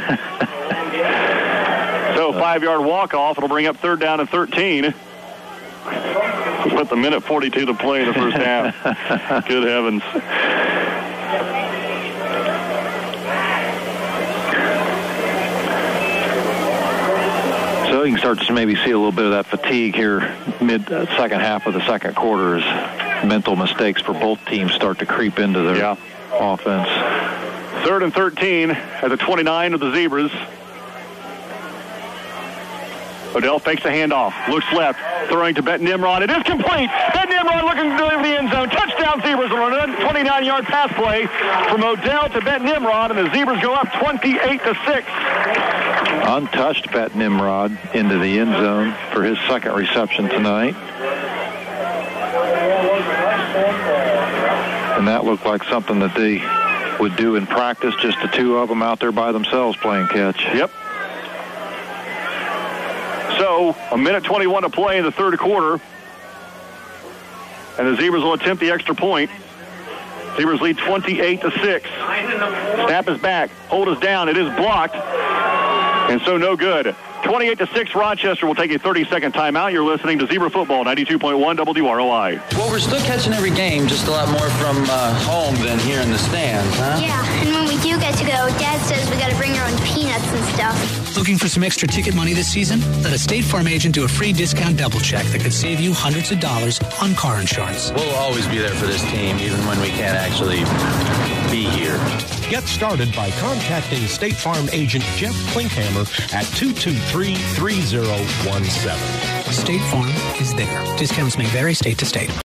So five-yard walk-off. It'll bring up third down and thirteen. With the minute forty-two to play in the first half. Good heavens. So you can start to maybe see a little bit of that fatigue here mid uh, second half of the second quarter as mental mistakes for both teams start to creep into their yeah. offense. Third and thirteen at the twenty-nine of the Zebras. Odell fakes the handoff, looks left, throwing to Ben Nimrod. It is complete. Ben Nimrod looking to deliver the end zone. Touchdown Zebras on a twenty-nine-yard pass play from Odell to Ben Nimrod, and the Zebras go up twenty-eight to six. Untouched Bet Nimrod into the end zone for his second reception tonight. And that looked like something that they would do in practice, just the two of them out there by themselves playing catch. Yep. So, a minute twenty-one to play in the third quarter. And the Zebras will attempt the extra point. Zebras lead twenty-eight to six. Snap is back. Hold is down. It is blocked. And so no good. twenty-eight to six, Rochester will take a thirty-second timeout. You're listening to Zebra Football, ninety-two point one W R O I. Well, we're still catching every game, just a lot more from uh, home than here in the stands, huh? Yeah, and when we do get to go, Dad says we got to bring our own peanuts and stuff. Looking for some extra ticket money this season? Let a State Farm agent do a free discount double check that could save you hundreds of dollars on car insurance. We'll always be there for this team, even when we can't actually be here. Get started by contacting State Farm agent Jeff Klinkhammer at two two three, three zero one seven. State Farm is there. Discounts may vary state to state.